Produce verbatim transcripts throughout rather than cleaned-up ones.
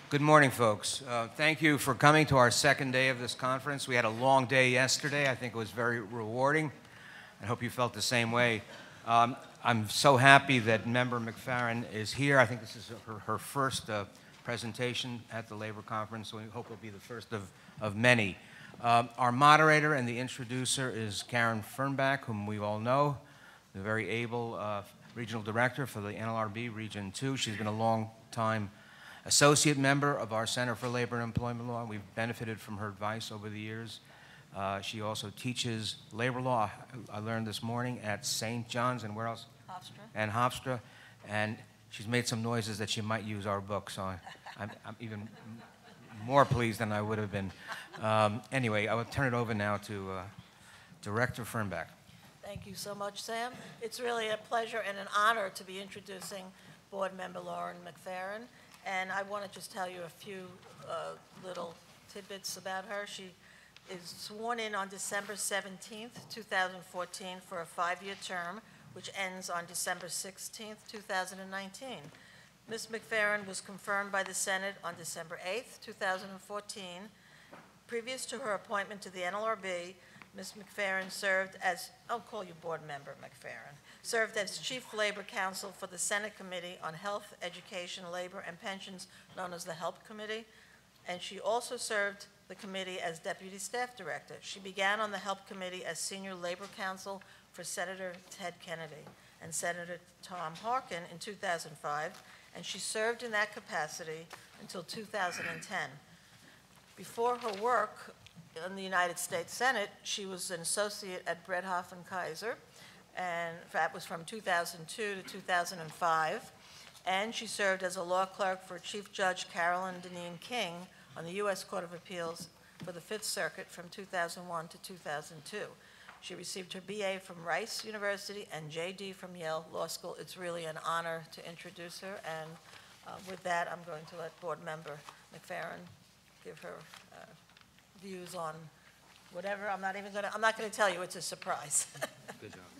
Good morning, folks. Uh, thank you for coming to our second day of this conference. We had a long day yesterday. I think it was very rewarding. I hope you felt the same way. Um, I'm so happy that member McFerran is here. I think this is her, her first uh, presentation at the Labor Conference, so we hope it'll be the first of, of many. Um, our moderator and the introducer is Karen Fernbach, whom we all know, the very able uh, regional director for the N L R B Region two. She's been a long time associate member of our Center for Labor and Employment Law. We've benefited from her advice over the years. Uh, she also teaches labor law, I learned this morning, at Saint John's and where else? Hofstra. And Hofstra. And she's made some noises that she might use our book, so I, I'm, I'm even more pleased than I would have been. Um, anyway, I will turn it over now to uh, Director Fernbach. Thank you so much, Sam. It's really a pleasure and an honor to be introducing Board Member Lauren McFerran. And I want to just tell you a few uh, little tidbits about her. She is sworn in on December seventeenth, two thousand fourteen for a five-year term, which ends on December sixteenth, two thousand nineteen. Miz McFerran was confirmed by the Senate on December eighth, two thousand fourteen. Previous to her appointment to the N L R B, Miz McFerran served as, I'll call you Board Member McFerran, served as Chief Labor Counsel for the Senate Committee on Health, Education, Labor, and Pensions, known as the HELP Committee, and she also served the committee as Deputy Staff Director. She began on the HELP Committee as Senior Labor Counsel for Senator Ted Kennedy and Senator Tom Harkin in two thousand five, and she served in that capacity until two thousand ten. Before her work in the United States Senate, she was an associate at Bredhoff and Kaiser, and that was from two thousand two to two thousand five. And she served as a law clerk for Chief Judge Carolyn Deneen King on the U S Court of Appeals for the Fifth Circuit from two thousand one to two thousand two. She received her B A from Rice University and J D from Yale Law School. It's really an honor to introduce her, and uh, with that, I'm going to let Board Member McFerran give her uh, views on whatever. I'm not even going to, I'm not going to tell you. It's a surprise. Good job.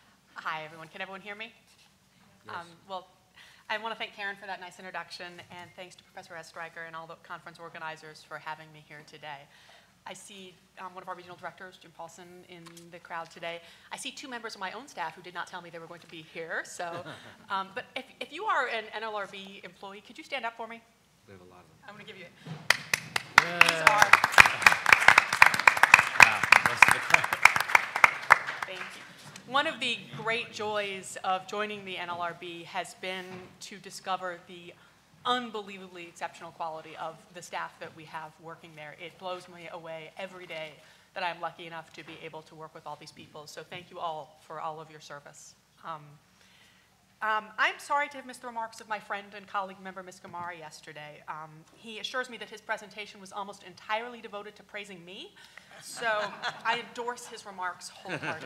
Hi, everyone. Can everyone hear me? Yes. Um, well, I want to thank Karen for that nice introduction, and thanks to Professor Estreicher and all the conference organizers for having me here today. I see um, one of our regional directors, Jim Paulson, in the crowd today. I see two members of my own staff who did not tell me they were going to be here. So, um, but if, if you are an N L R B employee, could you stand up for me? We have a lot of them. I'm going to give you it. Yeah. These are. Thank you. One of the great joys of joining the N L R B has been to discover the unbelievably exceptional quality of the staff that we have working there. It blows me away every day that I'm lucky enough to be able to work with all these people. So thank you all for all of your service. Um, um, I'm sorry to have missed the remarks of my friend and colleague member, Miz Gamara, yesterday. Um, he assures me that his presentation was almost entirely devoted to praising me. So I endorse his remarks wholeheartedly.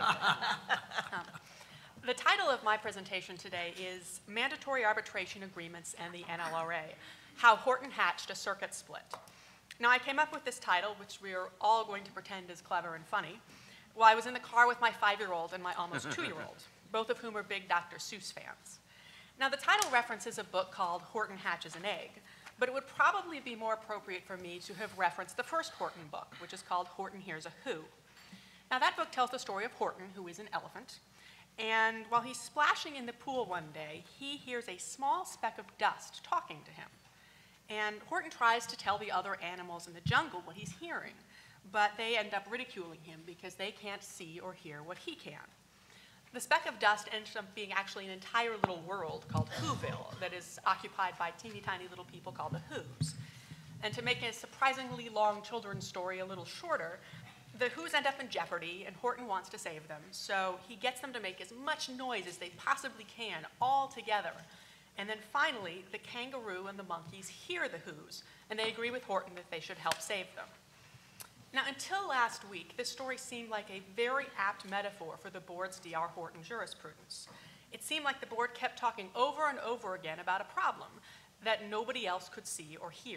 Um, the title of my presentation today is Mandatory Arbitration Agreements and the N L R A, How Horton Hatched a Circuit Split. Now, I came up with this title, which we are all going to pretend is clever and funny, while I was in the car with my five-year-old and my almost two-year-old, both of whom are big Doctor Seuss fans. Now, the title references a book called Horton Hatches an Egg, but it would probably be more appropriate for me to have referenced the first Horton book, which is called Horton Hears a Who. Now, that book tells the story of Horton, who is an elephant, and while he's splashing in the pool one day, he hears a small speck of dust talking to him. And Horton tries to tell the other animals in the jungle what he's hearing, but they end up ridiculing him because they can't see or hear what he can. The speck of dust ends up being actually an entire little world called Whoville that is occupied by teeny tiny little people called the Whos. And to make a surprisingly long children's story a little shorter, the Whos end up in jeopardy, and Horton wants to save them. So he gets them to make as much noise as they possibly can, all together. And then finally, the kangaroo and the monkeys hear the Whos, and they agree with Horton that they should help save them. Now, until last week, this story seemed like a very apt metaphor for the board's D R Horton jurisprudence. It seemed like the board kept talking over and over again about a problem that nobody else could see or hear.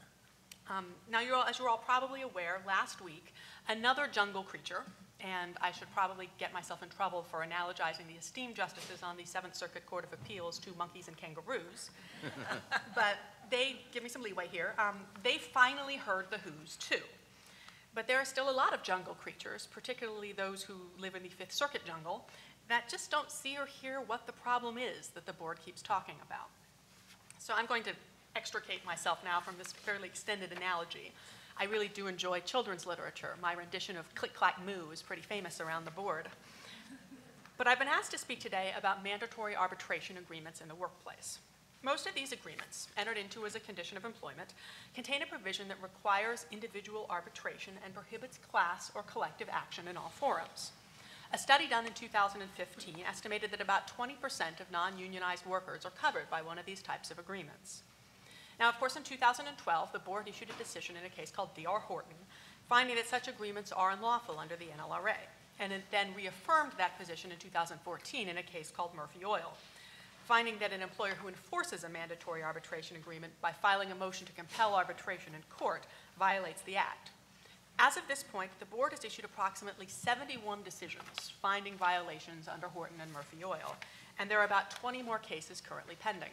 Um, now, you're all, as you're all probably aware, last week, another jungle creature, and I should probably get myself in trouble for analogizing the esteemed justices on the Seventh Circuit Court of Appeals to monkeys and kangaroos, but they give me some leeway here. Um, they finally heard the who's too. But there are still a lot of jungle creatures, particularly those who live in the Fifth Circuit jungle, that just don't see or hear what the problem is that the board keeps talking about. So I'm going to extricate myself now from this fairly extended analogy. I really do enjoy children's literature. My rendition of Click Clack Moo is pretty famous around the board. But I've been asked to speak today about mandatory arbitration agreements in the workplace. Most of these agreements, entered into as a condition of employment, contain a provision that requires individual arbitration and prohibits class or collective action in all forums. A study done in two thousand fifteen estimated that about twenty percent of non-unionized workers are covered by one of these types of agreements. Now, of course, in two thousand twelve, the board issued a decision in a case called D R Horton, finding that such agreements are unlawful under the N L R A, and it then reaffirmed that position in two thousand fourteen in a case called Murphy Oil, finding that an employer who enforces a mandatory arbitration agreement by filing a motion to compel arbitration in court violates the act. As of this point, the board has issued approximately seventy-one decisions finding violations under Horton and Murphy Oil, and there are about twenty more cases currently pending.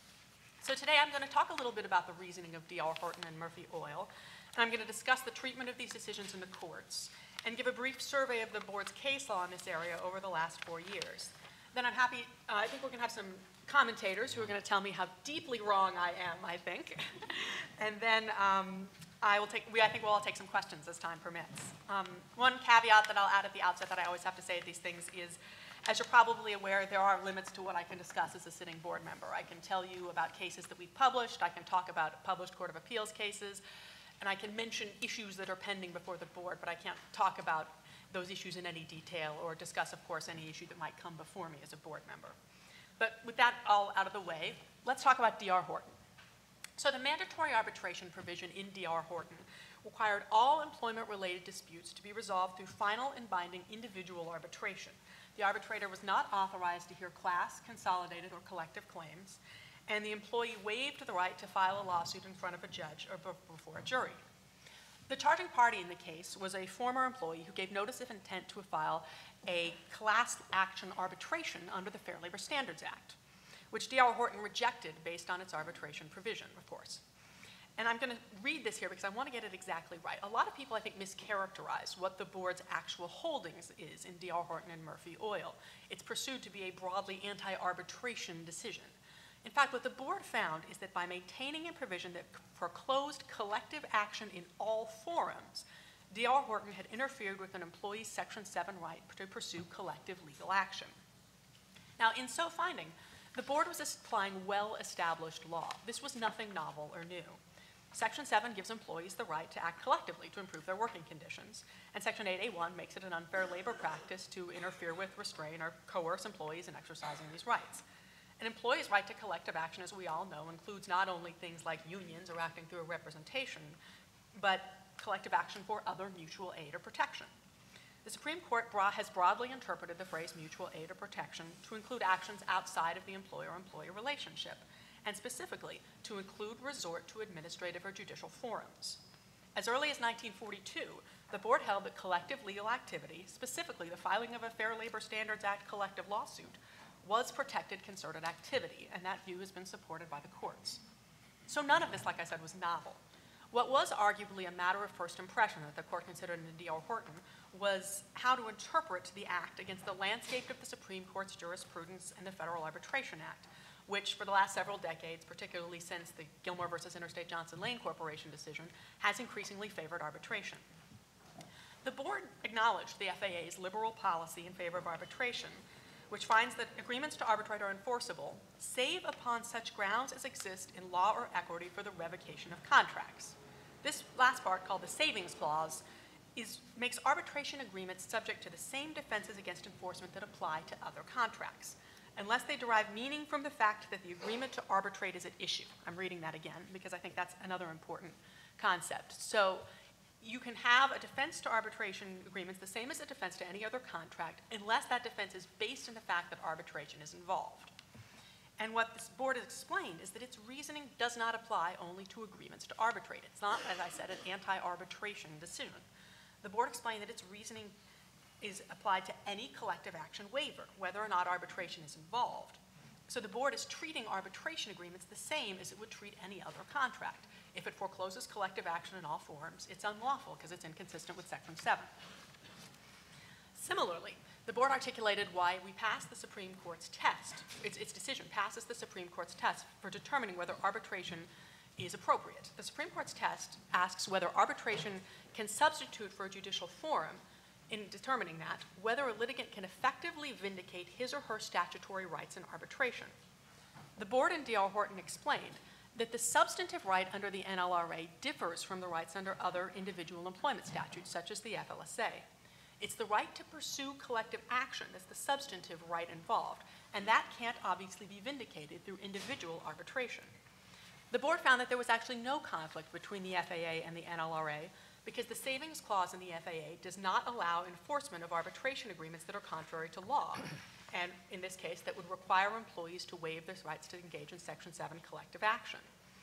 So today I'm going to talk a little bit about the reasoning of D R Horton and Murphy Oil, and I'm going to discuss the treatment of these decisions in the courts, and give a brief survey of the board's case law in this area over the last four years. Then I'm happy, uh, I think we're going to have some commentators who are going to tell me how deeply wrong I am, I think. And then um, I will take, we, I think we'll all take some questions as time permits. Um, one caveat that I'll add at the outset that I always have to say at these things is, as you're probably aware, there are limits to what I can discuss as a sitting board member. I can tell you about cases that we've published, I can talk about published Court of Appeals cases, and I can mention issues that are pending before the board, but I can't talk about those issues in any detail or discuss, of course, any issue that might come before me as a board member. But with that all out of the way, let's talk about D R Horton. So the mandatory arbitration provision in D R Horton required all employment-related disputes to be resolved through final and binding individual arbitration. The arbitrator was not authorized to hear class, consolidated, or collective claims, and the employee waived the right to file a lawsuit in front of a judge or before a jury. The charging party in the case was a former employee who gave notice of intent to file a class action arbitration under the Fair Labor Standards Act, which D R Horton rejected based on its arbitration provision, of course. And I'm going to read this here because I want to get it exactly right. A lot of people, I think, mischaracterize what the board's actual holdings is in D R Horton and Murphy Oil. It's pursued to be a broadly anti-arbitration decision. In fact, what the board found is that by maintaining a provision that foreclosed collective action in all forums, D R Horton had interfered with an employee's Section seven right to pursue collective legal action. Now, in so finding, the board was applying well-established law. This was nothing novel or new. Section seven gives employees the right to act collectively to improve their working conditions, and Section eight A one makes it an unfair labor practice to interfere with, restrain, or coerce employees in exercising these rights. An employee's right to collective action, as we all know, includes not only things like unions or acting through a representation, but collective action for other mutual aid or protection. The Supreme Court bra- has broadly interpreted the phrase mutual aid or protection to include actions outside of the employer-employee relationship, and specifically to include resort to administrative or judicial forums. As early as nineteen forty-two, the board held that collective legal activity, specifically the filing of a Fair Labor Standards Act collective lawsuit, was protected concerted activity, and that view has been supported by the courts. So none of this, like I said, was novel. What was arguably a matter of first impression that the court considered in D R Horton was how to interpret the act against the landscape of the Supreme Court's jurisprudence and the Federal Arbitration Act, which for the last several decades, particularly since the Gilmore versus Interstate Johnson Lane Corporation decision, has increasingly favored arbitration. The board acknowledged the F A A's liberal policy in favor of arbitration, which finds that agreements to arbitrate are enforceable, save upon such grounds as exist in law or equity for the revocation of contracts. This last part, called the Savings Clause, is, makes arbitration agreements subject to the same defenses against enforcement that apply to other contracts, unless they derive meaning from the fact that the agreement to arbitrate is at issue. I'm reading that again because I think that's another important concept. So you can have a defense to arbitration agreements the same as a defense to any other contract unless that defense is based in the fact that arbitration is involved. And what this board has explained is that its reasoning does not apply only to agreements to arbitrate. It's not, as I said, an anti-arbitration decision. The board explained that its reasoning is applied to any collective action waiver, whether or not arbitration is involved. So the board is treating arbitration agreements the same as it would treat any other contract. If it forecloses collective action in all forms, it's unlawful because it's inconsistent with Section seven. Similarly, the board articulated why we passed the Supreme Court's test. Its, its decision passes the Supreme Court's test for determining whether arbitration is appropriate. The Supreme Court's test asks whether arbitration can substitute for a judicial forum. In determining that, whether a litigant can effectively vindicate his or her statutory rights in arbitration. The board in D R Horton explained that the substantive right under the N L R A differs from the rights under other individual employment statutes, such as the F L S A. It's the right to pursue collective action that's the substantive right involved, and that can't obviously be vindicated through individual arbitration. The board found that there was actually no conflict between the F A A and the N L R A because the savings clause in the F A A does not allow enforcement of arbitration agreements that are contrary to law, and in this case, that would require employees to waive their rights to engage in Section seven collective action.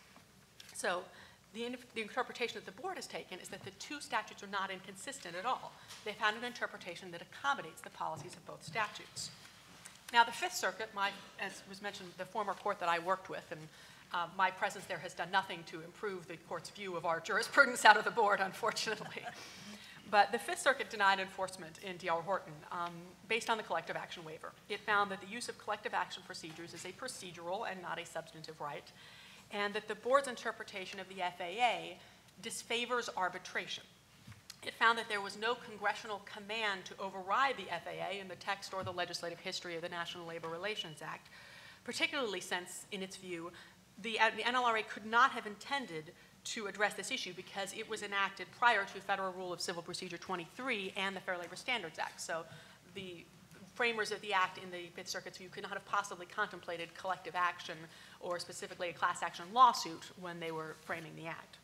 So the, in the interpretation that the board has taken is that the two statutes are not inconsistent at all. They found an interpretation that accommodates the policies of both statutes. Now, the Fifth Circuit, my, as was mentioned, the former court that I worked with, and Uh, my presence there has done nothing to improve the court's view of our jurisprudence out of the board, unfortunately. But the Fifth Circuit denied enforcement in D R Horton um, based on the collective action waiver. It found that the use of collective action procedures is a procedural and not a substantive right, and that the board's interpretation of the F A A disfavors arbitration. It found that there was no congressional command to override the F A A in the text or the legislative history of the National Labor Relations Act, particularly since, in its view, The, uh, the N L R A could not have intended to address this issue because it was enacted prior to Federal Rule of Civil Procedure twenty-three and the Fair Labor Standards Act. So the framers of the act in the Fifth Circuit's view could not have possibly contemplated collective action or specifically a class action lawsuit when they were framing the act.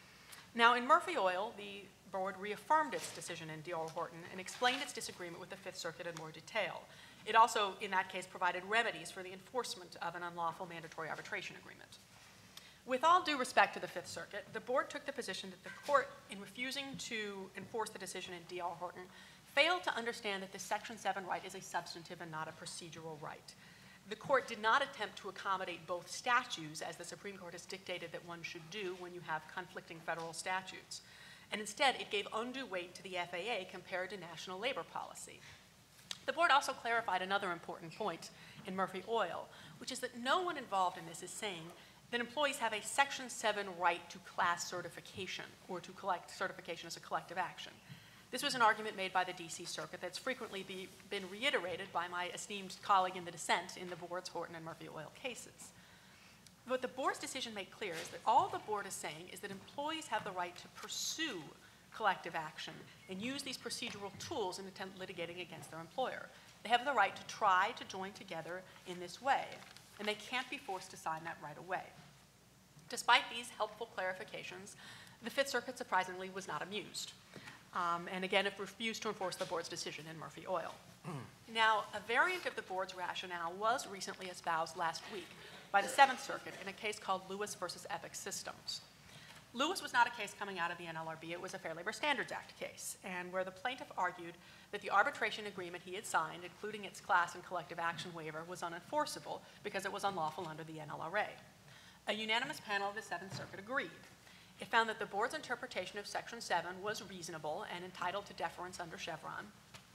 Now, in Murphy Oil, the board reaffirmed its decision in D R Horton and explained its disagreement with the Fifth Circuit in more detail. It also, in that case, provided remedies for the enforcement of an unlawful mandatory arbitration agreement. With all due respect to the Fifth Circuit, the board took the position that the court, in refusing to enforce the decision in D R Horton, failed to understand that the Section seven right is a substantive and not a procedural right. The court did not attempt to accommodate both statutes, as the Supreme Court has dictated that one should do when you have conflicting federal statutes. And instead, it gave undue weight to the F A A compared to national labor policy. The board also clarified another important point in Murphy Oil, which is that no one involved in this is saying that employees have a Section seven right to class certification or to collect certification as a collective action. This was an argument made by the D C Circuit that's frequently be, been reiterated by my esteemed colleague in the dissent in the board's Horton and Murphy Oil cases. What the board's decision made clear is that all the board is saying is that employees have the right to pursue collective action and use these procedural tools in attempt litigating against their employer. They have the right to try to join together in this way, and they can't be forced to sign that right away. Despite these helpful clarifications, the Fifth Circuit surprisingly was not amused. Um, and again, it refused to enforce the board's decision in Murphy Oil. Now, a variant of the board's rationale was recently espoused last week by the Seventh Circuit in a case called Lewis versus Epic Systems. Lewis was not a case coming out of the N L R B, it was a Fair Labor Standards Act case, and where the plaintiff argued that the arbitration agreement he had signed, including its class and collective action waiver, was unenforceable because it was unlawful under the N L R A. A unanimous panel of the Seventh Circuit agreed. It found that the board's interpretation of Section seven was reasonable and entitled to deference under Chevron,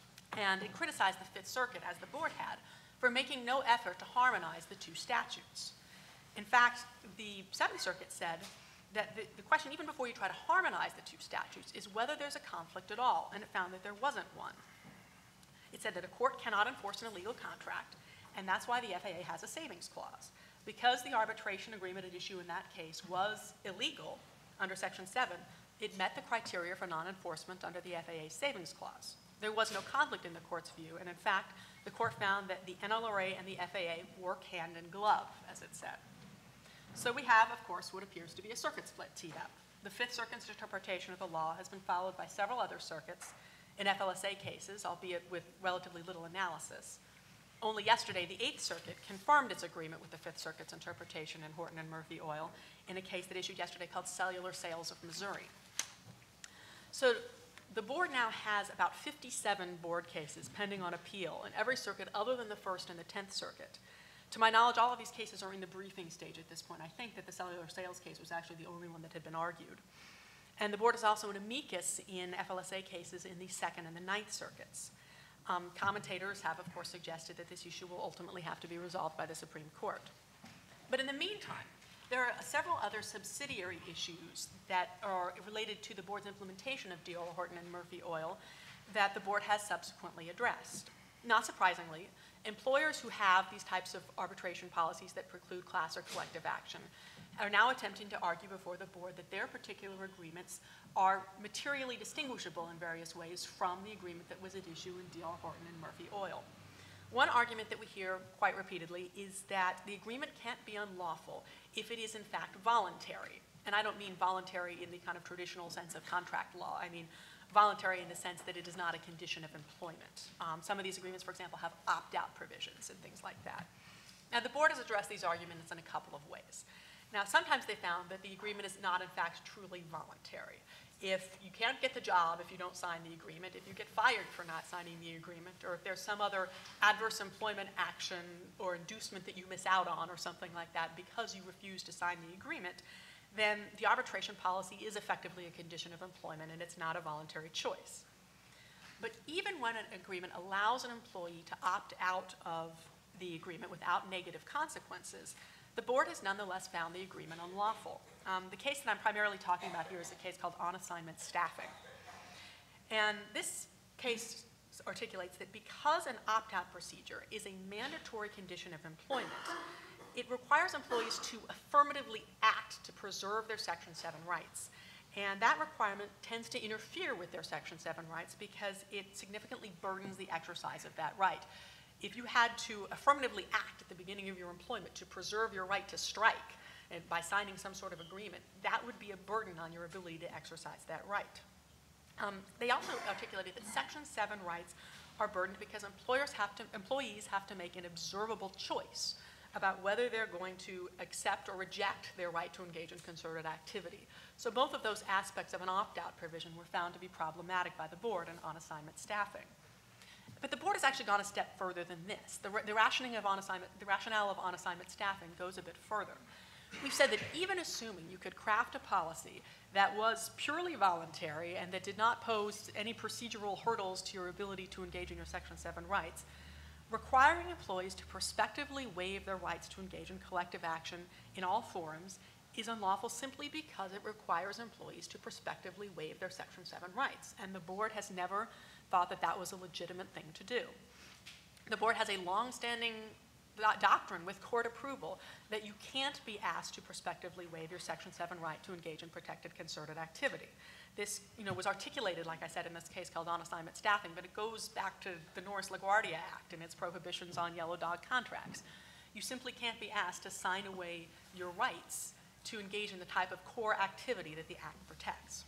and it criticized the Fifth Circuit, as the board had, for making no effort to harmonize the two statutes. In fact, the Seventh Circuit said that the, the question, even before you try to harmonize the two statutes, is whether there's a conflict at all, and it found that there wasn't one. It said that a court cannot enforce an illegal contract, and that's why the F A A has a savings clause. Because the arbitration agreement at issue in that case was illegal under Section seven, it met the criteria for non-enforcement under the F A A's savings clause. There was no conflict in the court's view, and in fact, the court found that the N L R A and the F A A work hand in glove, as it said. So we have, of course, what appears to be a circuit split teed up. The Fifth Circuit's interpretation of the law has been followed by several other circuits in F L S A cases, albeit with relatively little analysis. Only yesterday, the Eighth Circuit confirmed its agreement with the Fifth Circuit's interpretation in Horton and Murphy Oil in a case that issued yesterday called Cellular Sales of Missouri. So the board now has about fifty-seven board cases pending on appeal in every circuit other than the First and the Tenth Circuit. To my knowledge, all of these cases are in the briefing stage at this point. I think that the cellular sales case was actually the only one that had been argued. And the board is also an amicus in F L S A cases in the Second and the Ninth Circuits. Um, commentators have, of course, suggested that this issue will ultimately have to be resolved by the Supreme Court. But in the meantime, there are several other subsidiary issues that are related to the board's implementation of D R Horton and Murphy Oil that the board has subsequently addressed. Not surprisingly, employers who have these types of arbitration policies that preclude class or collective action are now attempting to argue before the board that their particular agreements are materially distinguishable in various ways from the agreement that was at issue in D R Horton and Murphy Oil. One argument that we hear quite repeatedly is that the agreement can't be unlawful if it is in fact voluntary. And I don't mean voluntary in the kind of traditional sense of contract law. I mean voluntary in the sense that it is not a condition of employment. Um, some of these agreements, for example, have opt-out provisions and things like that. Now, the board has addressed these arguments in a couple of ways. Now, sometimes they found that the agreement is not, in fact, truly voluntary. If you can't get the job if you don't sign the agreement, if you get fired for not signing the agreement, or if there's some other adverse employment action or inducement that you miss out on or something like that because you refuse to sign the agreement, then the arbitration policy is effectively a condition of employment and it's not a voluntary choice. But even when an agreement allows an employee to opt out of the agreement without negative consequences, the board has nonetheless found the agreement unlawful. Um, the case that I'm primarily talking about here is a case called on-assignment staffing. And this case articulates that because an opt-out procedure is a mandatory condition of employment, it requires employees to affirmatively act to preserve their Section seven rights. And that requirement tends to interfere with their Section seven rights because it significantly burdens the exercise of that right. If you had to affirmatively act at the beginning of your employment to preserve your right to strike and by signing some sort of agreement, that would be a burden on your ability to exercise that right. Um, they also articulated that Section seven rights are burdened because employers have to, employees have to make an observable choice about whether they're going to accept or reject their right to engage in concerted activity. So both of those aspects of an opt-out provision were found to be problematic by the board in on-assignment staffing. But the board has actually gone a step further than this. The, the, rationing of on-assignment, the rationale of on-assignment staffing goes a bit further. We've said that even assuming you could craft a policy that was purely voluntary and that did not pose any procedural hurdles to your ability to engage in your Section seven rights, requiring employees to prospectively waive their rights to engage in collective action in all forums is unlawful simply because it requires employees to prospectively waive their Section seven rights. And the board has never thought that that was a legitimate thing to do. The board has a long-standing doctrine with court approval that you can't be asked to prospectively waive your Section seven right to engage in protected concerted activity. This you know, was articulated, like I said, in this case called on-assignment staffing, but it goes back to the Norris-LaGuardia Act and its prohibitions on yellow dog contracts. You simply can't be asked to sign away your rights to engage in the type of core activity that the Act protects.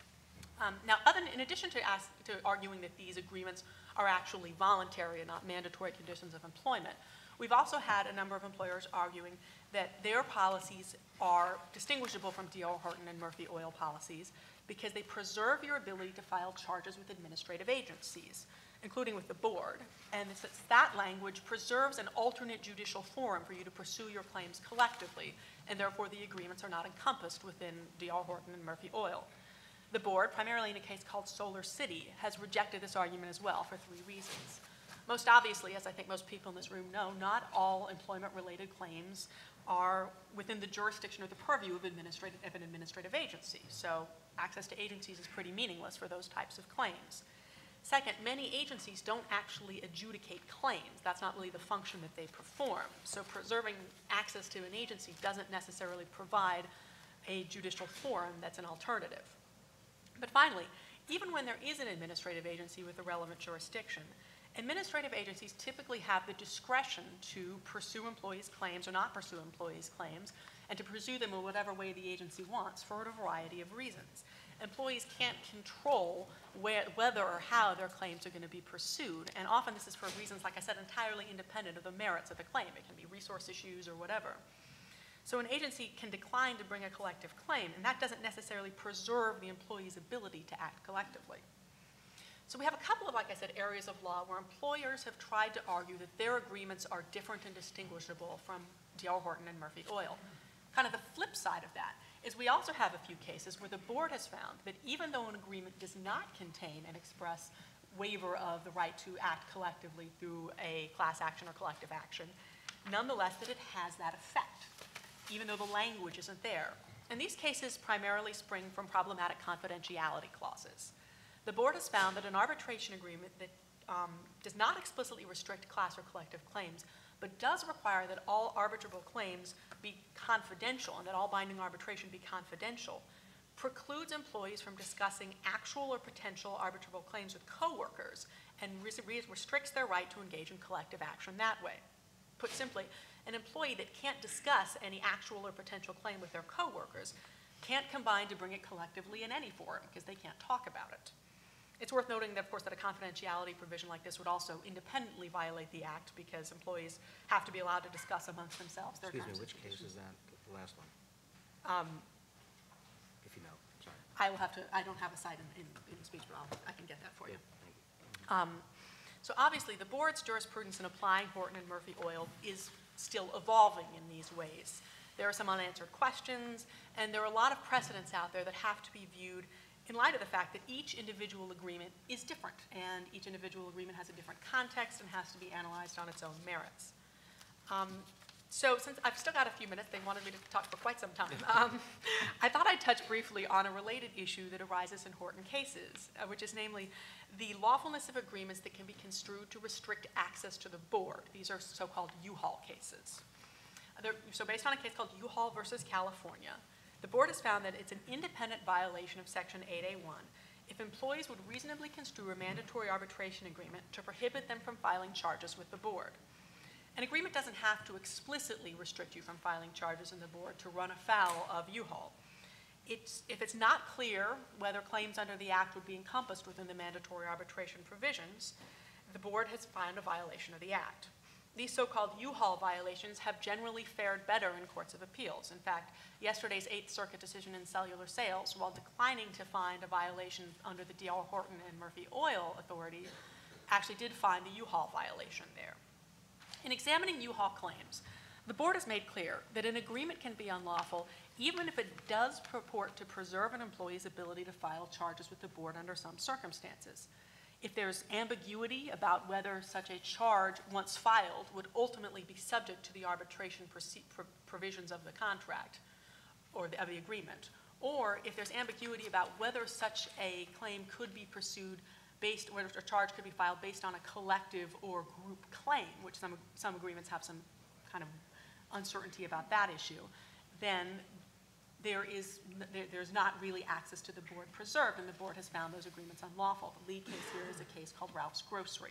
Um, now, other than, in addition to, ask, to arguing that these agreements are actually voluntary and not mandatory conditions of employment, we've also had a number of employers arguing that their policies are distinguishable from D R Horton and Murphy Oil policies because they preserve your ability to file charges with administrative agencies, including with the board. And it's, it's that language preserves an alternate judicial forum for you to pursue your claims collectively, and therefore the agreements are not encompassed within D R Horton and Murphy Oil. The board, primarily in a case called Solar City, has rejected this argument as well for three reasons. Most obviously, as I think most people in this room know, not all employment-related claims are within the jurisdiction or the purview of, administrative, of an administrative agency. So access to agencies is pretty meaningless for those types of claims. Second, many agencies don't actually adjudicate claims. That's not really the function that they perform. So preserving access to an agency doesn't necessarily provide a judicial forum that's an alternative. But finally, even when there is an administrative agency with a relevant jurisdiction, administrative agencies typically have the discretion to pursue employees' claims or not pursue employees' claims, and to pursue them in whatever way the agency wants for a variety of reasons. Employees can't control where, whether or how their claims are going to be pursued, and often this is for reasons, like I said, entirely independent of the merits of the claim. It can be resource issues or whatever. So an agency can decline to bring a collective claim, and that doesn't necessarily preserve the employee's ability to act collectively. So we have a couple of, like I said, areas of law where employers have tried to argue that their agreements are different and distinguishable from D R Horton and Murphy Oil. Kind of the flip side of that is we also have a few cases where the board has found that even though an agreement does not contain an express waiver of the right to act collectively through a class action or collective action, nonetheless that it has that effect, even though the language isn't there. And these cases primarily spring from problematic confidentiality clauses. The board has found that an arbitration agreement that um, does not explicitly restrict class or collective claims, but does require that all arbitrable claims be confidential and that all binding arbitration be confidential, precludes employees from discussing actual or potential arbitrable claims with coworkers and re restricts their right to engage in collective action that way. Put simply, an employee that can't discuss any actual or potential claim with their coworkers can't combine to bring it collectively in any forum because they can't talk about it. It's worth noting that, of course, that a confidentiality provision like this would also independently violate the Act because employees have to be allowed to discuss amongst themselves their Excuse me, terms. which case is that, the last one? Um, If you know, sorry. I will have to, I don't have a site in, in, in speech, but I'll, I can get that for you. Thank you. Um, so obviously, the board's jurisprudence in applying Horton and Murphy Oil is still evolving in these ways. There are some unanswered questions, and there are a lot of precedents out there that have to be viewed in light of the fact that each individual agreement is different, and each individual agreement has a different context and has to be analyzed on its own merits. Um, so since I've still got a few minutes, they wanted me to talk for quite some time, um, I thought I'd touch briefly on a related issue that arises in Horton cases, uh, which is namely the lawfulness of agreements that can be construed to restrict access to the board. These are so-called U-Haul cases. They're, so based on a case called U-Haul versus California, the board has found that it's an independent violation of Section eight A one if employees would reasonably construe a mandatory arbitration agreement to prohibit them from filing charges with the board. An agreement doesn't have to explicitly restrict you from filing charges in the board to run afoul of U-Haul. It's, if it's not clear whether claims under the Act would be encompassed within the mandatory arbitration provisions, the board has found a violation of the Act. These so-called U-Haul violations have generally fared better in courts of appeals. In fact, yesterday's Eighth Circuit decision in cellular sales, while declining to find a violation under the D R Horton and Murphy Oil authority, actually did find the U-Haul violation there. In examining U-Haul claims, the board has made clear that an agreement can be unlawful even if it does purport to preserve an employee's ability to file charges with the board under some circumstances. If there's ambiguity about whether such a charge, once filed, would ultimately be subject to the arbitration provisions of the contract or the, of the agreement, or if there's ambiguity about whether such a claim could be pursued based, whether a charge could be filed based on a collective or group claim, which some, some agreements have some kind of uncertainty about that issue, then there is, there, there's not really access to the board preserved, and the board has found those agreements unlawful. The lead case here is a case called Ralph's Grocery.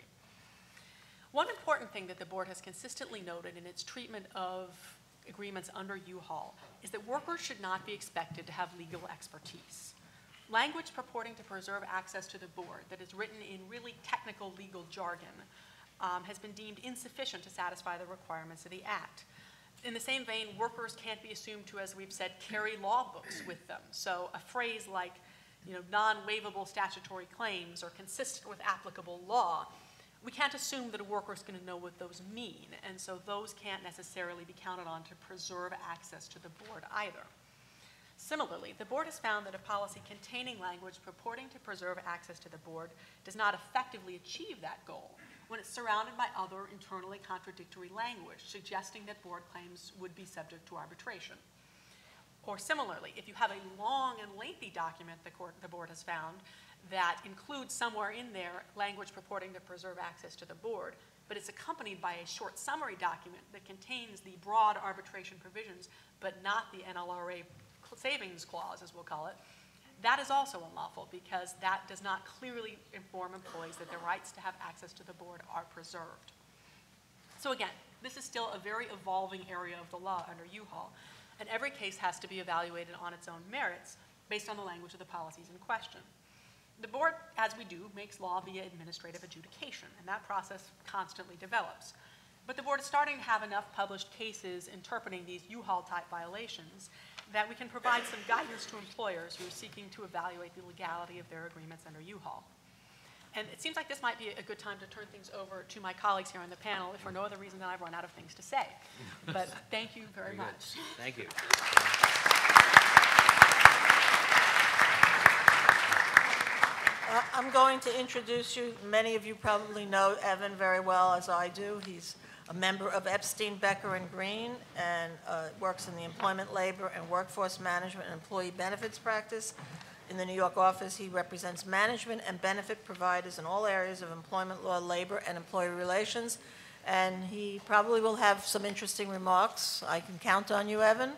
One important thing that the board has consistently noted in its treatment of agreements under U-Haul is that workers should not be expected to have legal expertise. Language purporting to preserve access to the board that is written in really technical legal jargon um, has been deemed insufficient to satisfy the requirements of the Act. In the same vein, workers can't be assumed to, as we've said, carry law books with them. So a phrase like, you know, non-waivable statutory claims or consistent with applicable law, we can't assume that a worker is going to know what those mean, and so those can't necessarily be counted on to preserve access to the board either. Similarly, the board has found that a policy containing language purporting to preserve access to the board does not effectively achieve that goal when it's surrounded by other internally contradictory language, suggesting that board claims would be subject to arbitration. Or similarly, if you have a long and lengthy document the, court, the board has found that includes somewhere in there language purporting to preserve access to the board, but it's accompanied by a short summary document that contains the broad arbitration provisions, but not the N L R A savings clause, as we'll call it, that is also unlawful because that does not clearly inform employees that their rights to have access to the board are preserved. So again, this is still a very evolving area of the law under U-Haul, and every case has to be evaluated on its own merits based on the language of the policies in question. The board, as we do, makes law via administrative adjudication, and that process constantly develops. But the board is starting to have enough published cases interpreting these U-Haul type violations that we can provide some guidance to employers who are seeking to evaluate the legality of their agreements under U-Haul. And it seems like this might be a good time to turn things over to my colleagues here on the panel, if for no other reason than I've run out of things to say. But thank you very, very much. Good. Thank you. Uh, I'm going to introduce you. Many of you probably know Evan very well, as I do. He's a member of Epstein, Becker, and Green, and uh, works in the employment, labor, and workforce management and employee benefits practice. In the New York office, he represents management and benefit providers in all areas of employment law, labor, and employee relations. And he probably will have some interesting remarks. I can count on you, Evan.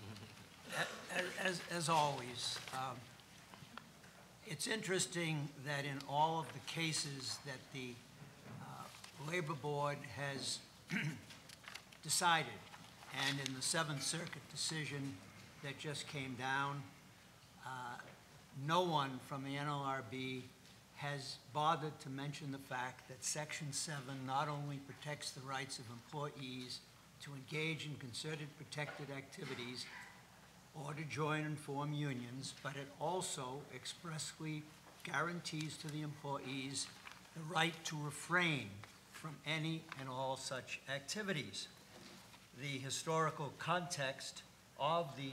As, as, as always, um, it's interesting that in all of the cases that the uh, Labor Board has decided, and in the Seventh Circuit decision that just came down, uh, no one from the N L R B has bothered to mention the fact that Section seven not only protects the rights of employees to engage in concerted protected activities or to join and form unions, but it also expressly guarantees to the employees the right to refrain from any and all such activities. The historical context of the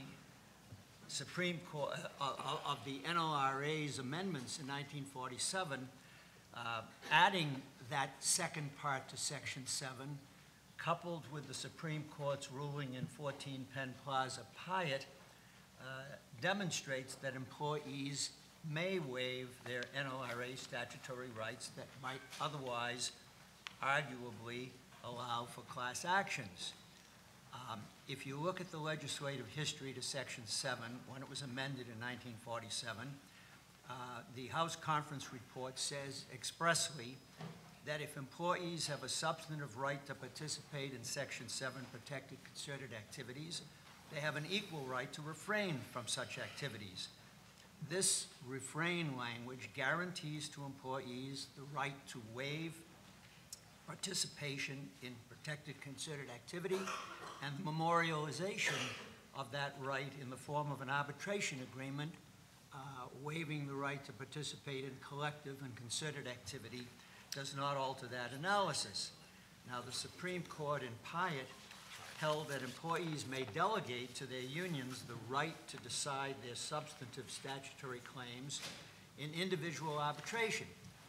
Supreme Court, uh, of the N L R A's amendments in nineteen forty-seven, uh, adding that second part to Section seven, coupled with the Supreme Court's ruling in fourteen Penn Plaza Pyatt, uh, demonstrates that employees may waive their N L R A statutory rights that might otherwise arguably allow for class actions. Um, if you look at the legislative history to Section seven, when it was amended in nineteen forty-seven, uh, the House Conference Report says expressly that if employees have a substantive right to participate in Section seven protected concerted activities, they have an equal right to refrain from such activities. This refrain language guarantees to employees the right to waive participation in protected concerted activity and the memorialization of that right in the form of an arbitration agreement, uh, waiving the right to participate in collective and concerted activity does not alter that analysis. Now, the Supreme Court in Pyatt held that employees may delegate to their unions the right to decide their substantive statutory claims in individual arbitration.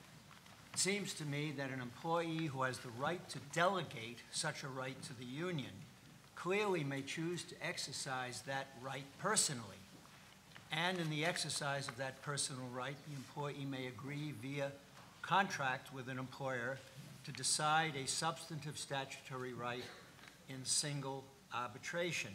It seems to me that an employee who has the right to delegate such a right to the union clearly may choose to exercise that right personally. And in the exercise of that personal right, the employee may agree via contract with an employer to decide a substantive statutory right in single arbitration.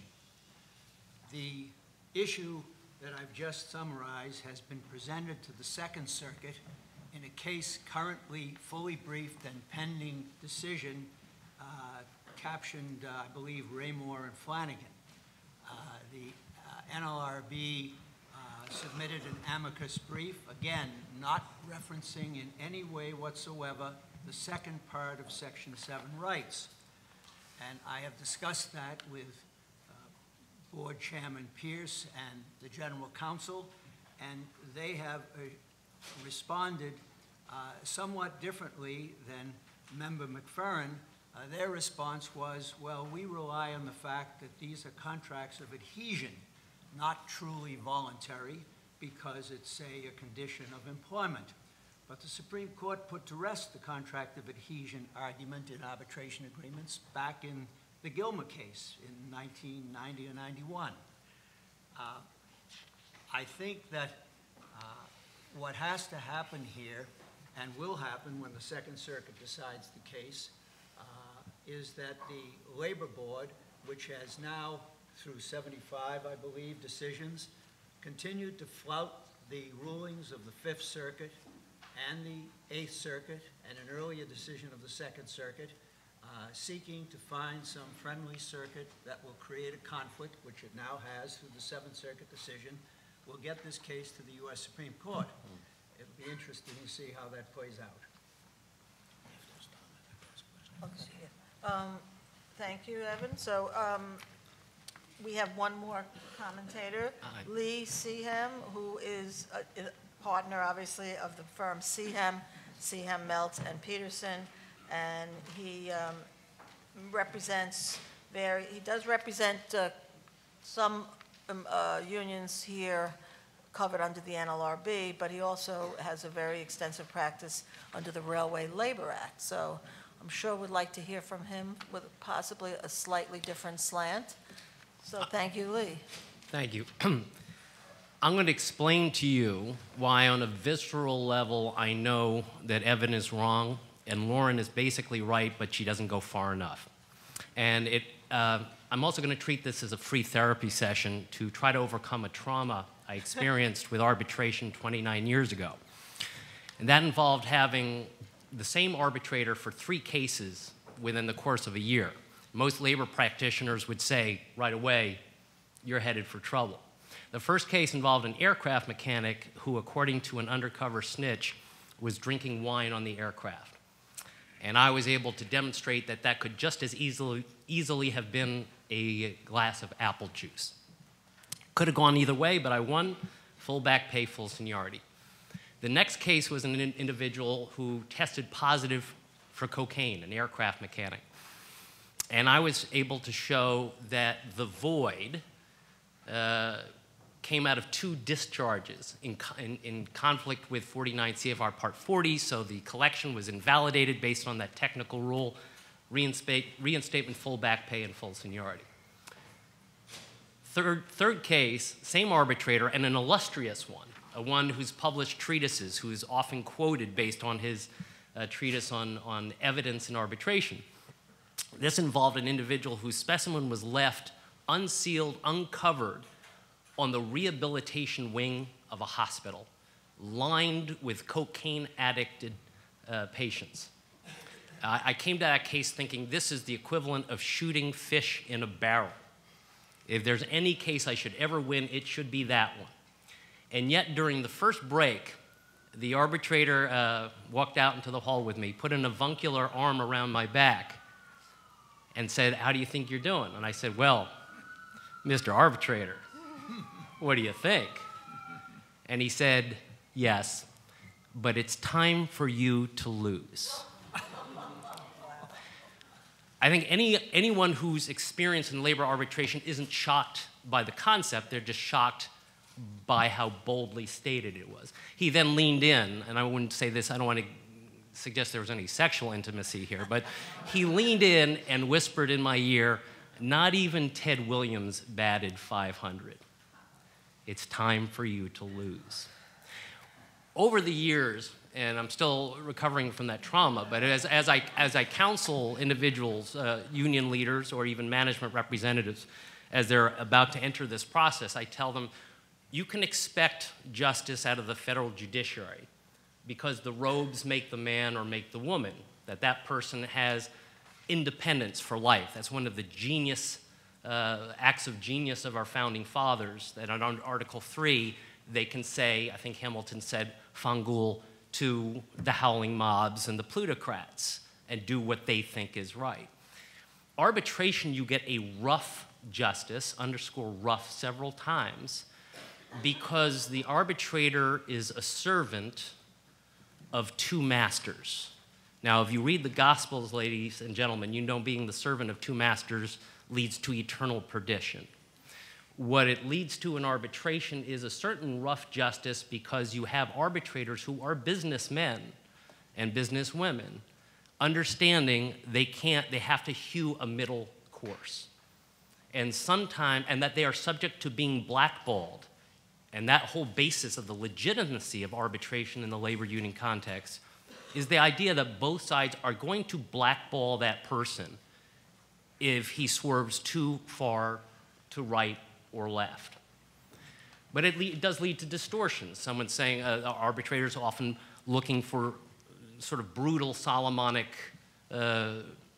The issue that I've just summarized has been presented to the Second Circuit in a case currently fully briefed and pending decision, uh, captioned, uh, I believe, Raymore and Flanagan. Uh, the uh, N L R B uh, submitted an amicus brief, again, not referencing in any way whatsoever the second part of Section seven rights. And I have discussed that with uh, Board Chairman Pierce and the General Counsel, and they have uh, responded uh, somewhat differently than Member McFerran. Uh, their response was, well, we rely on the fact that these are contracts of adhesion, not truly voluntary, because it's, say, a condition of employment. But the Supreme Court put to rest the contract of adhesion argument in arbitration agreements back in the Gilmer case in nineteen ninety or ninety-one. Uh, I think that uh, what has to happen here, and will happen when the Second Circuit decides the case, uh, is that the Labor Board, which has now, through seventy-five, I believe, decisions, continued to flout the rulings of the Fifth Circuit and the Eighth Circuit, and an earlier decision of the Second Circuit, uh, seeking to find some friendly circuit that will create a conflict, which it now has through the Seventh Circuit decision, will get this case to the U S Supreme Court. It'll be interesting to see how that plays out. Okay. Yeah. Um, thank you, Evan. So um, we have one more commentator, Aye. Lee Seham, who is a, a partner, obviously, of the firm Seham, Seham, Meltz, and Petersen, and he um, represents very, he does represent uh, some um, uh, unions here covered under the N L R B, but he also has a very extensive practice under the Railway Labor Act. So I'm sure we'd like to hear from him with possibly a slightly different slant. So thank you, Lee. Thank you. I'm going to explain to you why on a visceral level I know that Evan is wrong and Lauren is basically right, but she doesn't go far enough. And it, uh, I'm also going to treat this as a free therapy session to try to overcome a trauma I experienced with arbitration twenty-nine years ago. And that involved having the same arbitrator for three cases within the course of a year. Most labor practitioners would say right away, you're headed for trouble. The first case involved an aircraft mechanic who, according to an undercover snitch, was drinking wine on the aircraft. And I was able to demonstrate that that could just as easily, easily have been a glass of apple juice. Could have gone either way, but I won, full back pay, full seniority. The next case was an in individual who tested positive for cocaine, an aircraft mechanic. And I was able to show that the void uh, came out of two discharges in, in, in conflict with forty-nine C F R Part forty, so the collection was invalidated based on that technical rule, reinstate, reinstatement, full back pay, and full seniority. Third, third case, same arbitrator, and an illustrious one, a one who's published treatises, who is often quoted based on his uh, treatise on, on evidence in arbitration. This involved an individual whose specimen was left unsealed, uncovered, on the rehabilitation wing of a hospital, lined with cocaine-addicted uh, patients. Uh, I came to that case thinking this is the equivalent of shooting fish in a barrel. If there's any case I should ever win, it should be that one. And yet, during the first break, the arbitrator uh, walked out into the hall with me, put an avuncular arm around my back, and said, "How do you think you're doing?" And I said, "Well, Mister Arbitrator, what do you think?" And he said, "Yes, but it's time for you to lose." I think any, anyone who's experienced in labor arbitration isn't shocked by the concept, they're just shocked by how boldly stated it was. He then leaned in, and I wouldn't say this, I don't want to suggest there was any sexual intimacy here, but he leaned in and whispered in my ear, "Not even Ted Williams batted five hundred. It's time for you to lose." Over the years, and I'm still recovering from that trauma, but as, as, I, as I counsel individuals, uh, union leaders, or even management representatives, as they're about to enter this process, I tell them, you can expect justice out of the federal judiciary because the robes make the man or make the woman, that that person has independence for life. That's one of the genius, uh, acts of genius of our founding fathers, that on Article three, they can say, I think Hamilton said, fangul to the howling mobs and the plutocrats and do what they think is right. Arbitration, you get a rough justice, underscore rough several times, because the arbitrator is a servant of two masters. Now, if you read the Gospels, ladies and gentlemen, you know being the servant of two masters leads to eternal perdition. What it leads to in arbitration is a certain rough justice because you have arbitrators who are businessmen and businesswomen, understanding they can't, they have to hew a middle course. And sometime, and that they are subject to being blackballed. And that whole basis of the legitimacy of arbitration in the labor union context is the idea that both sides are going to blackball that person if he swerves too far to right or left. But it, it does lead to distortions. Someone's saying uh, arbitrators are often looking for sort of brutal Solomonic uh,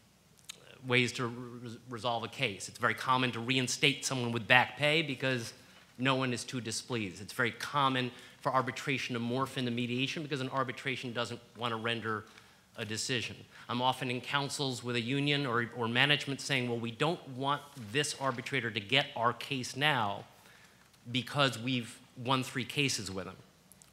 ways to re resolve a case. It's very common to reinstate someone with back pay because no one is too displeased. It's very common for arbitration to morph into mediation because an arbitration doesn't want to render a decision. I'm often in councils with a union or, or management saying, well, we don't want this arbitrator to get our case now because we've won three cases with him.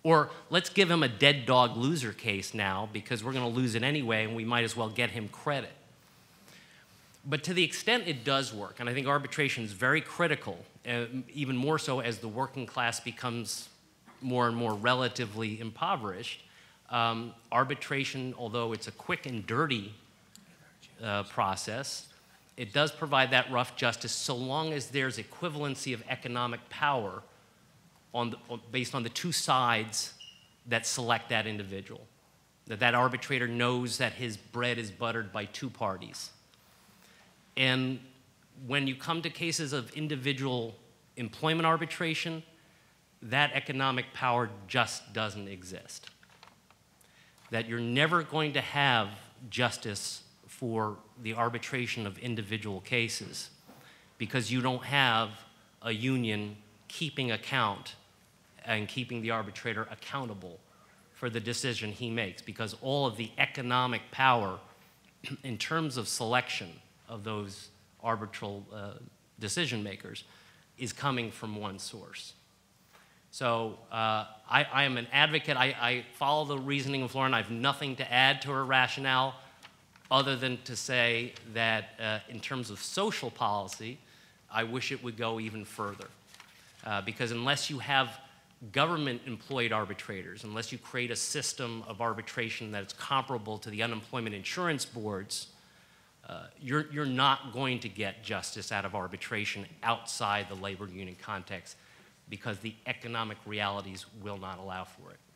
Or let's give him a dead dog loser case now because we're going to lose it anyway and we might as well get him credit. But to the extent it does work, and I think arbitration is very critical, uh, even more so as the working class becomes more and more relatively impoverished, um, arbitration, although it's a quick and dirty uh, process, it does provide that rough justice so long as there's equivalency of economic power on the, on, based on the two sides that select that individual. That that arbitrator knows that his bread is buttered by two parties. And when you come to cases of individual employment arbitration, that economic power just doesn't exist. That you're never going to have justice for the arbitration of individual cases because you don't have a union keeping account and keeping the arbitrator accountable for the decision he makes, because all of the economic power in terms of selection of those arbitral uh, decision makers is coming from one source. So uh, I, I am an advocate. I, I follow the reasoning of Lauren. I have nothing to add to her rationale other than to say that uh, in terms of social policy, I wish it would go even further. Uh, because unless you have government-employed arbitrators, unless you create a system of arbitration that is comparable to the unemployment insurance boards, uh, you're, you're not going to get justice out of arbitration outside the labor union context because the economic realities will not allow for it.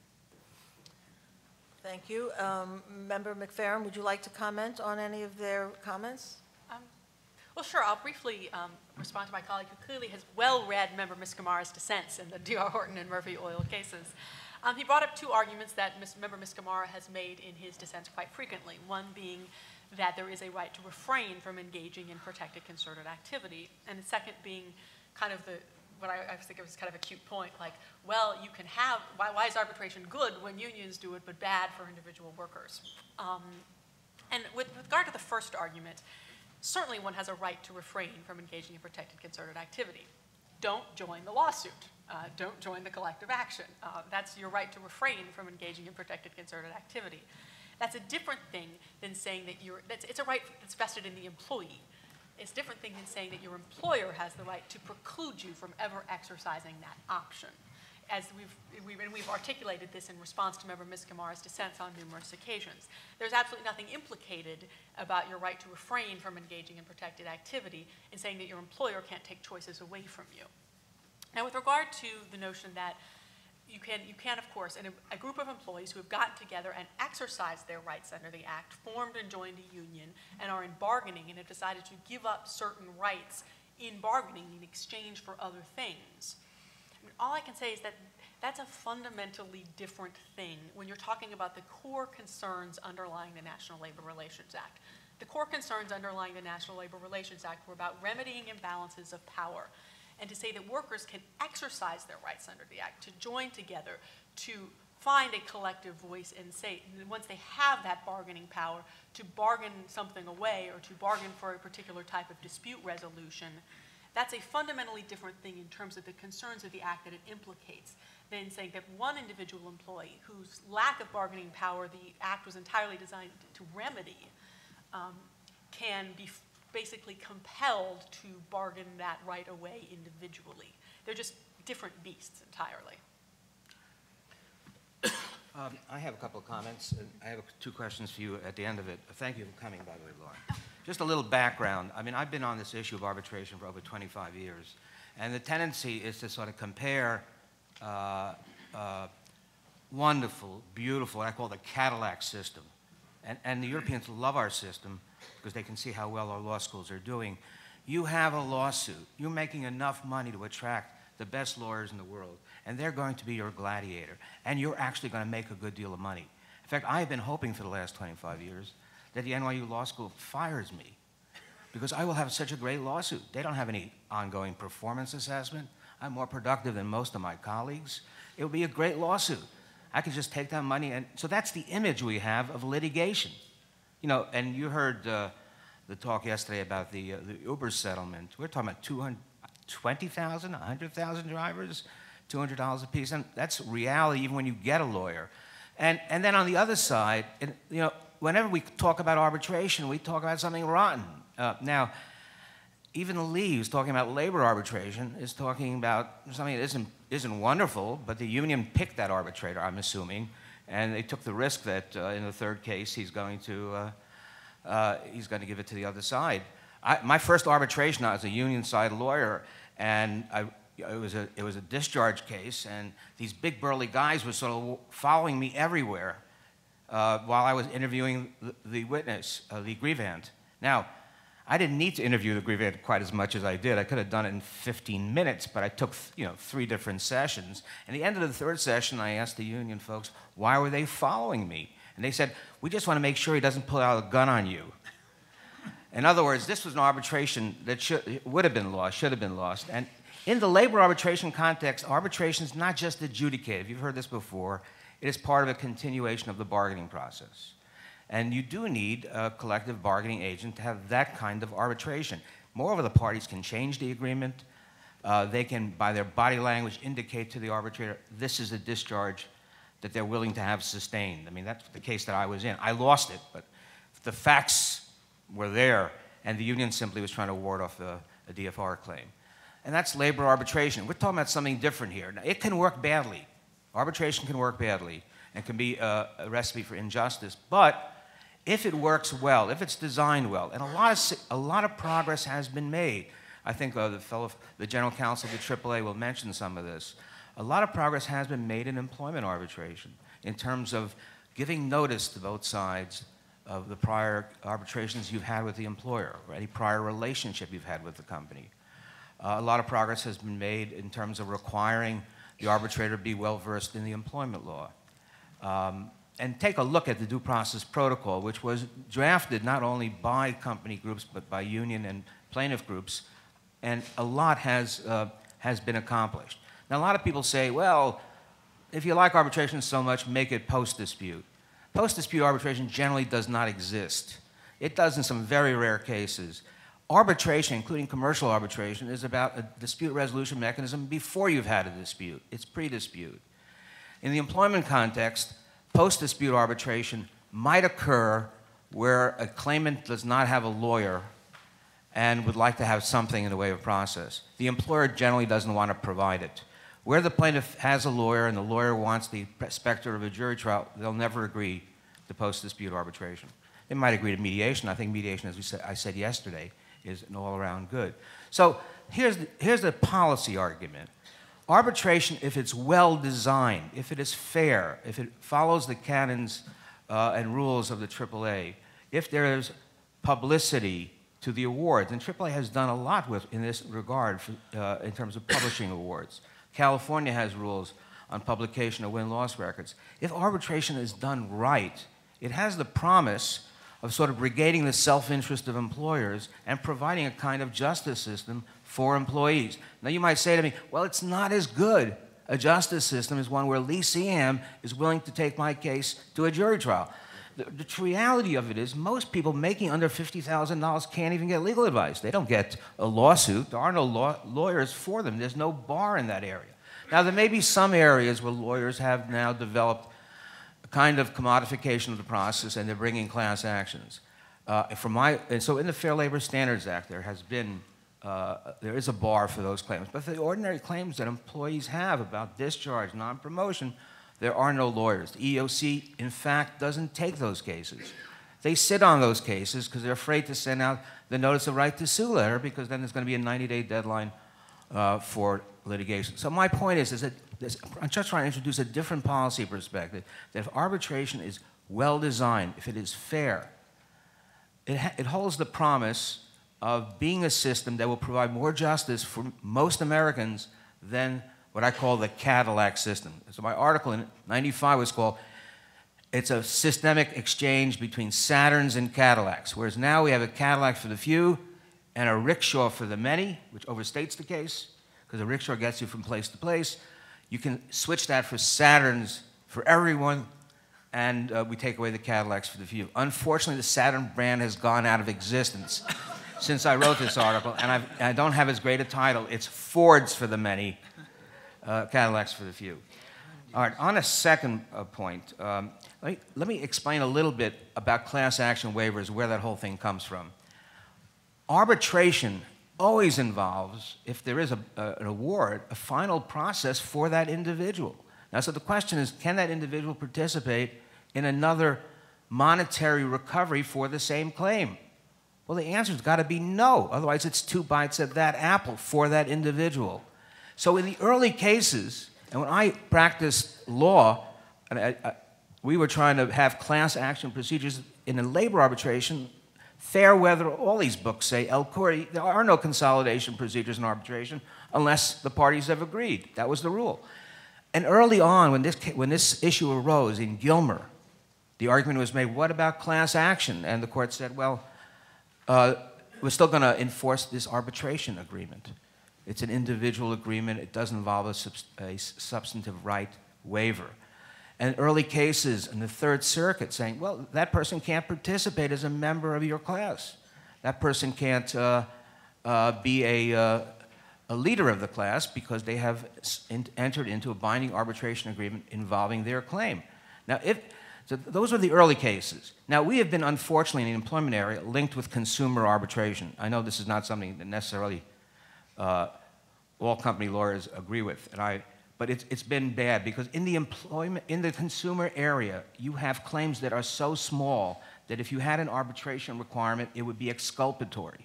Thank you. Um, Member McFerran, would you like to comment on any of their comments? Um, well, sure. I'll briefly um, respond to my colleague who clearly has well-read Member Miskimara's dissents in the D R Horton and Murphy Oil cases. Um, he brought up two arguments that Miz Member Miskamara has made in his dissents quite frequently, one being that there is a right to refrain from engaging in protected concerted activity, and the second being kind of the what I, I think it was kind of a cute point, like, well, you can have, why, why is arbitration good when unions do it, but bad for individual workers? Um, and with, with regard to the first argument, certainly one has a right to refrain from engaging in protected concerted activity. Don't join the lawsuit. Uh, don't join the collective action. Uh, that's your right to refrain from engaging in protected concerted activity. That's a different thing than saying that you're, that's, it's a right that's vested in the employee. It's a different thing than saying that your employer has the right to preclude you from ever exercising that option. As we've, we've, and we've articulated this in response to Member Miskamara's dissents on numerous occasions. There's absolutely nothing implicated about your right to refrain from engaging in protected activity in saying that your employer can't take choices away from you. Now, with regard to the notion that you can, you can, of course, in a, a group of employees who have gotten together and exercised their rights under the Act, formed and joined a union, and are in bargaining and have decided to give up certain rights in bargaining in exchange for other things. I mean, all I can say is that that's a fundamentally different thing when you're talking about the core concerns underlying the National Labor Relations Act. The core concerns underlying the National Labor Relations Act were about remedying imbalances of power, and to say that workers can exercise their rights under the Act, to join together, to find a collective voice and say, and once they have that bargaining power, to bargain something away or to bargain for a particular type of dispute resolution, that's a fundamentally different thing in terms of the concerns of the Act that it implicates than saying that one individual employee whose lack of bargaining power the Act was entirely designed to remedy um, can be basically compelled to bargain that right away individually. They're just different beasts entirely. Um, I have a couple of comments, and I have two questions for you at the end of it. Thank you for coming, by the way, Laura. Just a little background. I mean, I've been on this issue of arbitration for over twenty-five years, and the tendency is to sort of compare uh, uh, wonderful, beautiful, what I call the Cadillac system. And, and the Europeans love our system because they can see how well our law schools are doing. You have a lawsuit. You're making enough money to attract the best lawyers in the world, and they're going to be your gladiator, and you're actually going to make a good deal of money. In fact, I've been hoping for the last twenty-five years that the N Y U Law School fires me because I will have such a great lawsuit. They don't have any ongoing performance assessment. I'm more productive than most of my colleagues. It will be a great lawsuit. I can just take that money, and so that's the image we have of litigation. You know, and you heard uh, the talk yesterday about the, uh, the Uber settlement. We're talking about two hundred twenty thousand, one hundred thousand drivers, two hundred dollars a piece, and that's reality even when you get a lawyer. And, and then on the other side, it, you know, whenever we talk about arbitration, we talk about something rotten. Uh, now, even Lee, who's talking about labor arbitration, is talking about something that isn't, isn't wonderful, but the union picked that arbitrator, I'm assuming, and they took the risk that uh, in the third case he's going to, uh, uh, he's going to give it to the other side. I, my first arbitration, I was a union side lawyer, and I, it, was a, it was a discharge case, and these big burly guys were sort of following me everywhere uh, while I was interviewing the, the witness, uh, the grievant. Now, I didn't need to interview the grievant quite as much as I did. I could have done it in fifteen minutes, but I took, you know, three different sessions. And at the end of the third session, I asked the union folks, why were they following me? And they said, we just want to make sure he doesn't pull out a gun on you. In other words, this was an arbitration that should, would have been lost, should have been lost. And in the labor arbitration context, arbitration is not just adjudicated. You've heard this before. It is part of a continuation of the bargaining process. And you do need a collective bargaining agent to have that kind of arbitration. Moreover, the parties can change the agreement. Uh, they can, by their body language, indicate to the arbitrator, this is a discharge that they're willing to have sustained. I mean, that's the case that I was in. I lost it, but the facts were there, and the union simply was trying to ward off a, a D F R claim. And that's labor arbitration. We're talking about something different here. Now, it can work badly. Arbitration can work badly and can be a, a recipe for injustice, but if it works well, if it's designed well, and a lot of, a lot of progress has been made. I think uh, the fellow, the general counsel of the triple A will mention some of this. A lot of progress has been made in employment arbitration in terms of giving notice to both sides of the prior arbitrations you've had with the employer or any prior relationship you've had with the company. Uh, a lot of progress has been made in terms of requiring the arbitrator to be well-versed in the employment law. Um, And take a look at the due process protocol, which was drafted not only by company groups, but by union and plaintiff groups, and a lot has, uh, has been accomplished. Now, a lot of people say, well, if you like arbitration so much, make it post-dispute. Post-dispute arbitration generally does not exist. It does in some very rare cases. Arbitration, including commercial arbitration, is about a dispute resolution mechanism before you've had a dispute. It's pre-dispute. In the employment context, post-dispute arbitration might occur where a claimant does not have a lawyer and would like to have something in the way of process. The employer generally doesn't want to provide it. Where the plaintiff has a lawyer and the lawyer wants the specter of a jury trial, they'll never agree to post-dispute arbitration. They might agree to mediation. I think mediation, as we said, I said yesterday, is an all-around good. So here's the, here's the policy argument. Arbitration, if it's well designed, if it is fair, if it follows the canons uh, and rules of the triple A, if there is publicity to the awards, and triple A has done a lot with, in this regard for, uh, in terms of publishing awards. California has rules on publication of win-loss records. If arbitration is done right, it has the promise of sort of brigading the self-interest of employers and providing a kind of justice system for employees. Now, you might say to me, well, it's not as good a justice system as one where Lee Seham is willing to take my case to a jury trial. The, the reality of it is most people making under fifty thousand dollars can't even get legal advice. They don't get a lawsuit. There are no law lawyers for them. There's no bar in that area. Now, there may be some areas where lawyers have now developed a kind of commodification of the process, and they're bringing class actions. Uh, from my, and so in the Fair Labor Standards Act, there has been Uh, there is a bar for those claims. But for the ordinary claims that employees have about discharge, non-promotion, there are no lawyers. The E E O C, in fact, doesn't take those cases. They sit on those cases because they're afraid to send out the notice of right to sue letter, because then there's going to be a ninety-day deadline uh, for litigation. So my point is, is that this, I'm just trying to introduce a different policy perspective, that if arbitration is well designed, if it is fair, it, ha it holds the promise of being a system that will provide more justice for most Americans than what I call the Cadillac system. So my article in ninety-five was called, it's a systemic exchange between Saturns and Cadillacs, whereas now we have a Cadillac for the few and a rickshaw for the many, which overstates the case, because a rickshaw gets you from place to place. You can switch that for Saturns for everyone, and uh, we take away the Cadillacs for the few. Unfortunately, the Saturn brand has gone out of existence since I wrote this article, and I've, I don't have as great a title. It's Fords for the many, Uh, Cadillacs for the few. All right, on a second uh, point, um, let, me, let me explain a little bit about class action waivers, where that whole thing comes from. Arbitration always involves, if there is a, a, an award, a final process for that individual. Now, so the question is, can that individual participate in another monetary recovery for the same claim? Well, the answer's got to be no. Otherwise, it's two bites at that apple for that individual. So in the early cases, and when I practiced law, and I, I, we were trying to have class action procedures in a labor arbitration, fair weather, all these books say, El Khoury, there are no consolidation procedures in arbitration unless the parties have agreed. That was the rule. And early on, when this, when this issue arose in Gilmer, the argument was made, what about class action? And the court said, well, uh, we're still going to enforce this arbitration agreement. It's an individual agreement. It doesn't involve a, subs a substantive right waiver. And early cases in the Third Circuit saying, well, that person can't participate as a member of your class. That person can't uh, uh, be a, uh, a leader of the class because they have in entered into a binding arbitration agreement involving their claim. Now, if, so those were the early cases. Now, we have been, unfortunately, in the employment area, linked with consumer arbitration. I know this is not something that necessarily uh, all company lawyers agree with, and I, but it's, it's been bad because in the employment, in the consumer area, you have claims that are so small that if you had an arbitration requirement, it would be exculpatory.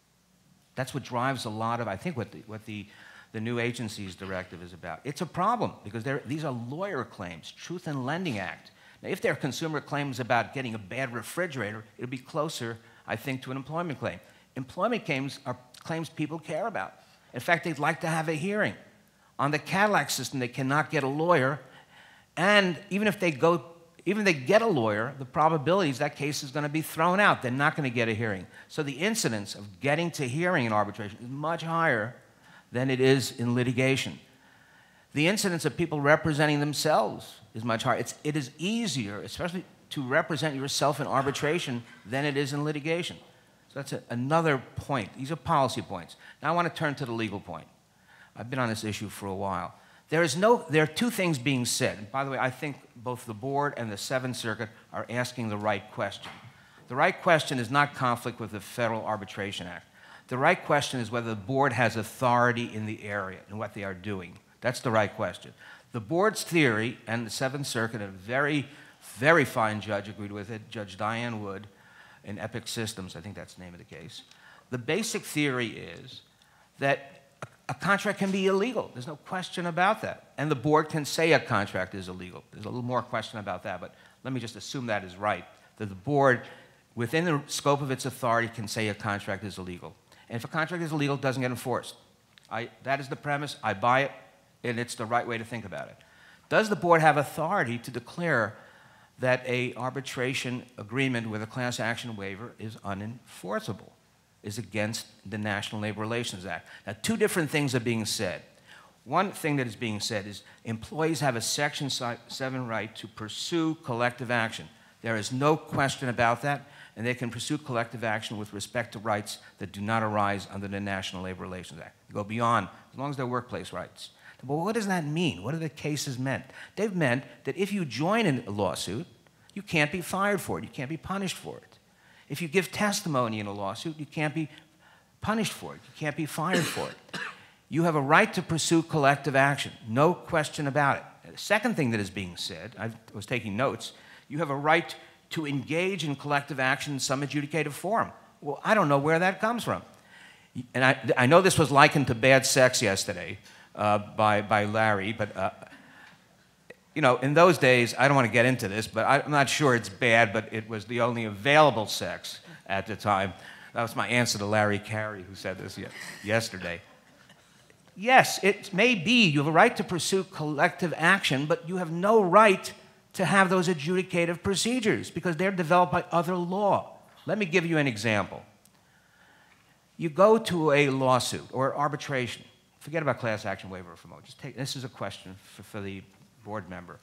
That's what drives a lot of, I think, what the, what the, the new agency's directive is about. It's a problem because these are lawyer claims, Truth in Lending Act. Now, if they're consumer claims about getting a bad refrigerator, it'll be closer, I think, to an employment claim. Employment claims are claims people care about. In fact, they'd like to have a hearing. On the Cadillac system, they cannot get a lawyer, and even if they go, even if they get a lawyer, the probability is that case is going to be thrown out. They're not going to get a hearing. So the incidence of getting to hearing in arbitration is much higher than it is in litigation. The incidence of people representing themselves is much higher. It's, it is easier, especially to represent yourself in arbitration than it is in litigation. So that's a, another point. These are policy points. Now I want to turn to the legal point. I've been on this issue for a while. There is no, there are two things being said. And by the way, I think both the board and the Seventh Circuit are asking the right question. The right question is not conflict with the Federal Arbitration Act. The right question is whether the board has authority in the area and what they are doing. That's the right question. The board's theory, and the Seventh Circuit, a very, very fine judge agreed with it, Judge Diane Wood, in Epic Systems, I think that's the name of the case. The basic theory is that a contract can be illegal. There's no question about that. And the board can say a contract is illegal. There's a little more question about that, but let me just assume that is right, that the board, within the scope of its authority, can say a contract is illegal. And if a contract is illegal, it doesn't get enforced. I, that is the premise. I buy it, and it's the right way to think about it. Does the board have authority to declare that an arbitration agreement with a class action waiver is unenforceable, is against the National Labor Relations Act? Now, two different things are being said. One thing that is being said is employees have a Section seven right to pursue collective action. There is no question about that, and they can pursue collective action with respect to rights that do not arise under the National Labor Relations Act. They go beyond, as long as they're workplace rights. But what does that mean? What are the cases meant? They've meant that if you join in a lawsuit, you can't be fired for it. You can't be punished for it. If you give testimony in a lawsuit, you can't be punished for it. You can't be fired for it. You have a right to pursue collective action. No question about it. The second thing that is being said, I was taking notes, you have a right to engage in collective action in some adjudicative forum. Well, I don't know where that comes from. And I, I know this was likened to bad sex yesterday uh, by, by Larry, but uh, you know, in those days, I don't want to get into this, but I'm not sure it's bad, but it was the only available sex at the time. That was my answer to Larry Carey, who said this yesterday. Yes, it may be you have a right to pursue collective action, but you have no right to have those adjudicative procedures because they're developed by other law. Let me give you an example. You go to a lawsuit or arbitration. Forget about class action waiver for a moment. Just take, this is a question for, for the board member.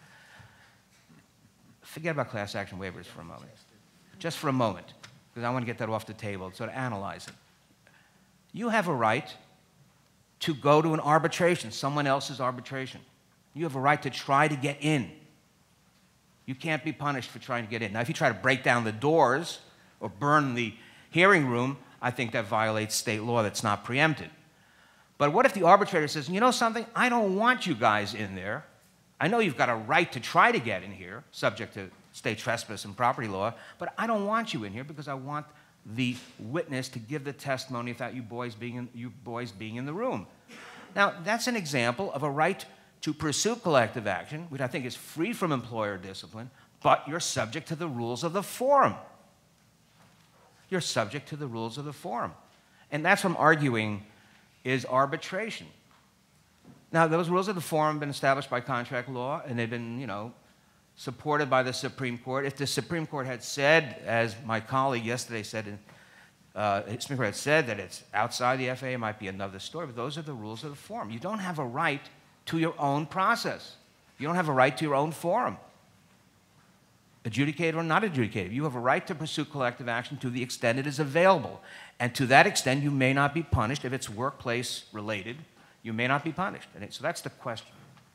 Forget about class action waivers for a moment. Just for a moment, because I want to get that off the table, so to analyze it. You have a right to go to an arbitration, someone else's arbitration. You have a right to try to get in. You can't be punished for trying to get in. Now, if you try to break down the doors or burn the hearing room, I think that violates state law that's not preempted. But what if the arbitrator says, you know something, I don't want you guys in there. I know you've got a right to try to get in here, subject to state trespass and property law, but I don't want you in here because I want the witness to give the testimony without you boys being in, you boys being in the room. Now, that's an example of a right to pursue collective action, which I think is free from employer discipline, but you're subject to the rules of the forum. You're subject to the rules of the forum. And that's what I'm arguing is arbitration. Now, those rules of the forum have been established by contract law, and they've been, you know, supported by the Supreme Court. If the Supreme Court had said, as my colleague yesterday said, uh, the Supreme Court had said that it's outside the F A A, it might be another story, but those are the rules of the forum. You don't have a right to your own process. You don't have a right to your own forum, adjudicated or not adjudicated. You have a right to pursue collective action to the extent it is available. And to that extent, you may not be punished. If it's workplace related, you may not be punished. And it, so that's the question.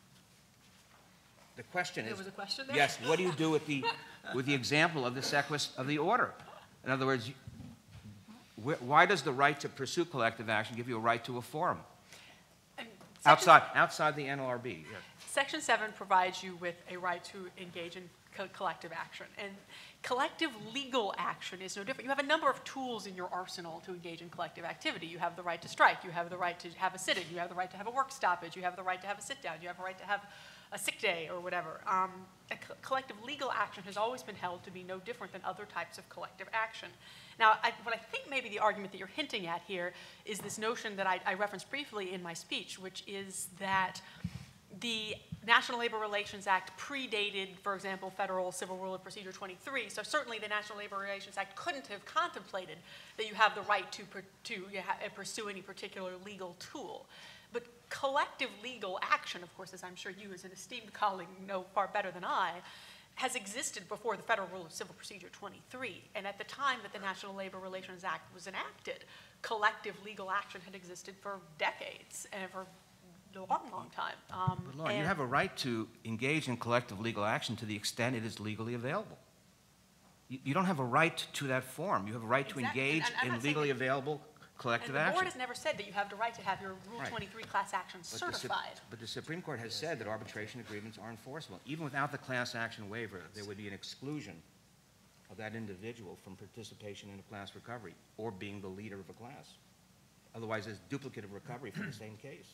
The question is, There was a question there? yes, what do you do with the, with the example of the sequence of the order? In other words, wh why does the right to pursue collective action give you a right to a forum? And section- Outside, outside the N L R B, yes. Section seven provides you with a right to engage in co collective action. And collective legal action is no different. You have a number of tools in your arsenal to engage in collective activity. You have the right to strike. You have the right to have a sit-in. You have the right to have a work stoppage. You have the right to have a sit-down. You have a right to have a sick day or whatever. Um, a co collective legal action has always been held to be no different than other types of collective action. Now, I, what I think maybe the argument that you're hinting at here is this notion that I, I referenced briefly in my speech, which is that the National Labor Relations Act predated, for example, Federal Civil Rule of Procedure twenty-three. So certainly the National Labor Relations Act couldn't have contemplated that you have the right to, per, to you ha pursue any particular legal tool. But collective legal action, of course, as I'm sure you as an esteemed colleague know far better than I, has existed before the Federal Rule of Civil Procedure twenty-three. And at the time that the National Labor Relations Act was enacted, collective legal action had existed for decades and for a long, long time. Um, But Lauren, you have a right to engage in collective legal action to the extent it is legally available. You, you don't have a right to that form. You have a right Exactly. to engage And I'm in not saying legally that- available collective and the action. board has never said that you have the right to have your Rule Right. twenty-three class action But the Sup- certified. But the Supreme Court has said that arbitration agreements are enforceable. Even without the class action waiver, there would be an exclusion of that individual from participation in a class recovery or being the leader of a class. Otherwise, there's duplicative recovery for the same case.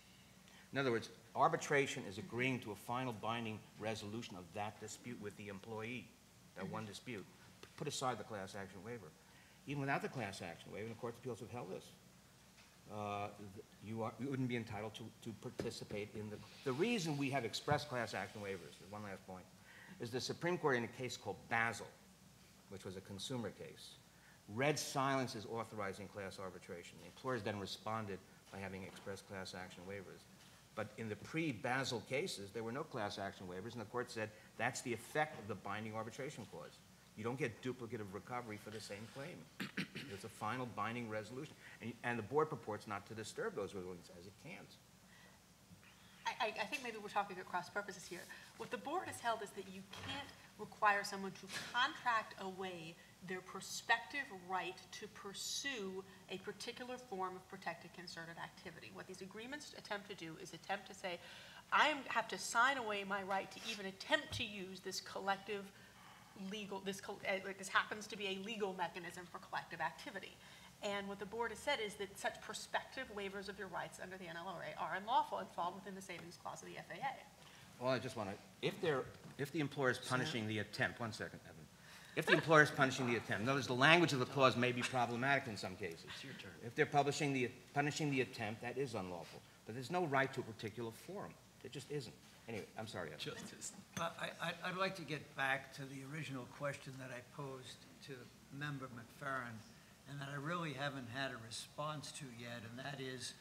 In other words, arbitration is agreeing to a final binding resolution of that dispute with the employee, that one dispute. Put aside the class action waiver. Even without the class action waiver, and the Court of Appeals have held this, uh, you, are, you wouldn't be entitled to, to participate in the... The reason we have express class action waivers, one last point, is the Supreme Court in a case called Basel, which was a consumer case, read silence as authorizing class arbitration. The employers then responded by having express class action waivers. But in the pre-Basel cases, there were no class action waivers, and the court said that's the effect of the binding arbitration clause. You don't get duplicative recovery for the same claim. It's a final binding resolution. And, and the board purports not to disturb those rulings, as it can't. I, I think maybe we're talking at cross purposes here. What the board has held is that you can't require someone to contract away their prospective right to pursue a particular form of protected concerted activity. What these agreements attempt to do is attempt to say, I have to sign away my right to even attempt to use this collective legal, this, uh, this happens to be a legal mechanism for collective activity. And what the board has said is that such prospective waivers of your rights under the N L R A are unlawful and fall within the savings clause of the F A A. Well, I just want to, if they're, if the employer is punishing the attempt, one second, Evan. If the employer is punishing the attempt, in other words, the language of the clause may be problematic in some cases. It's your turn. If they're publishing the, punishing the attempt, that is unlawful. But there's no right to a particular forum. There just isn't. Anyway, I'm sorry, Evan. Uh, I, I- I'd like to get back to the original question that I posed to Member McFerran, and that I really haven't had a response to yet, and that is,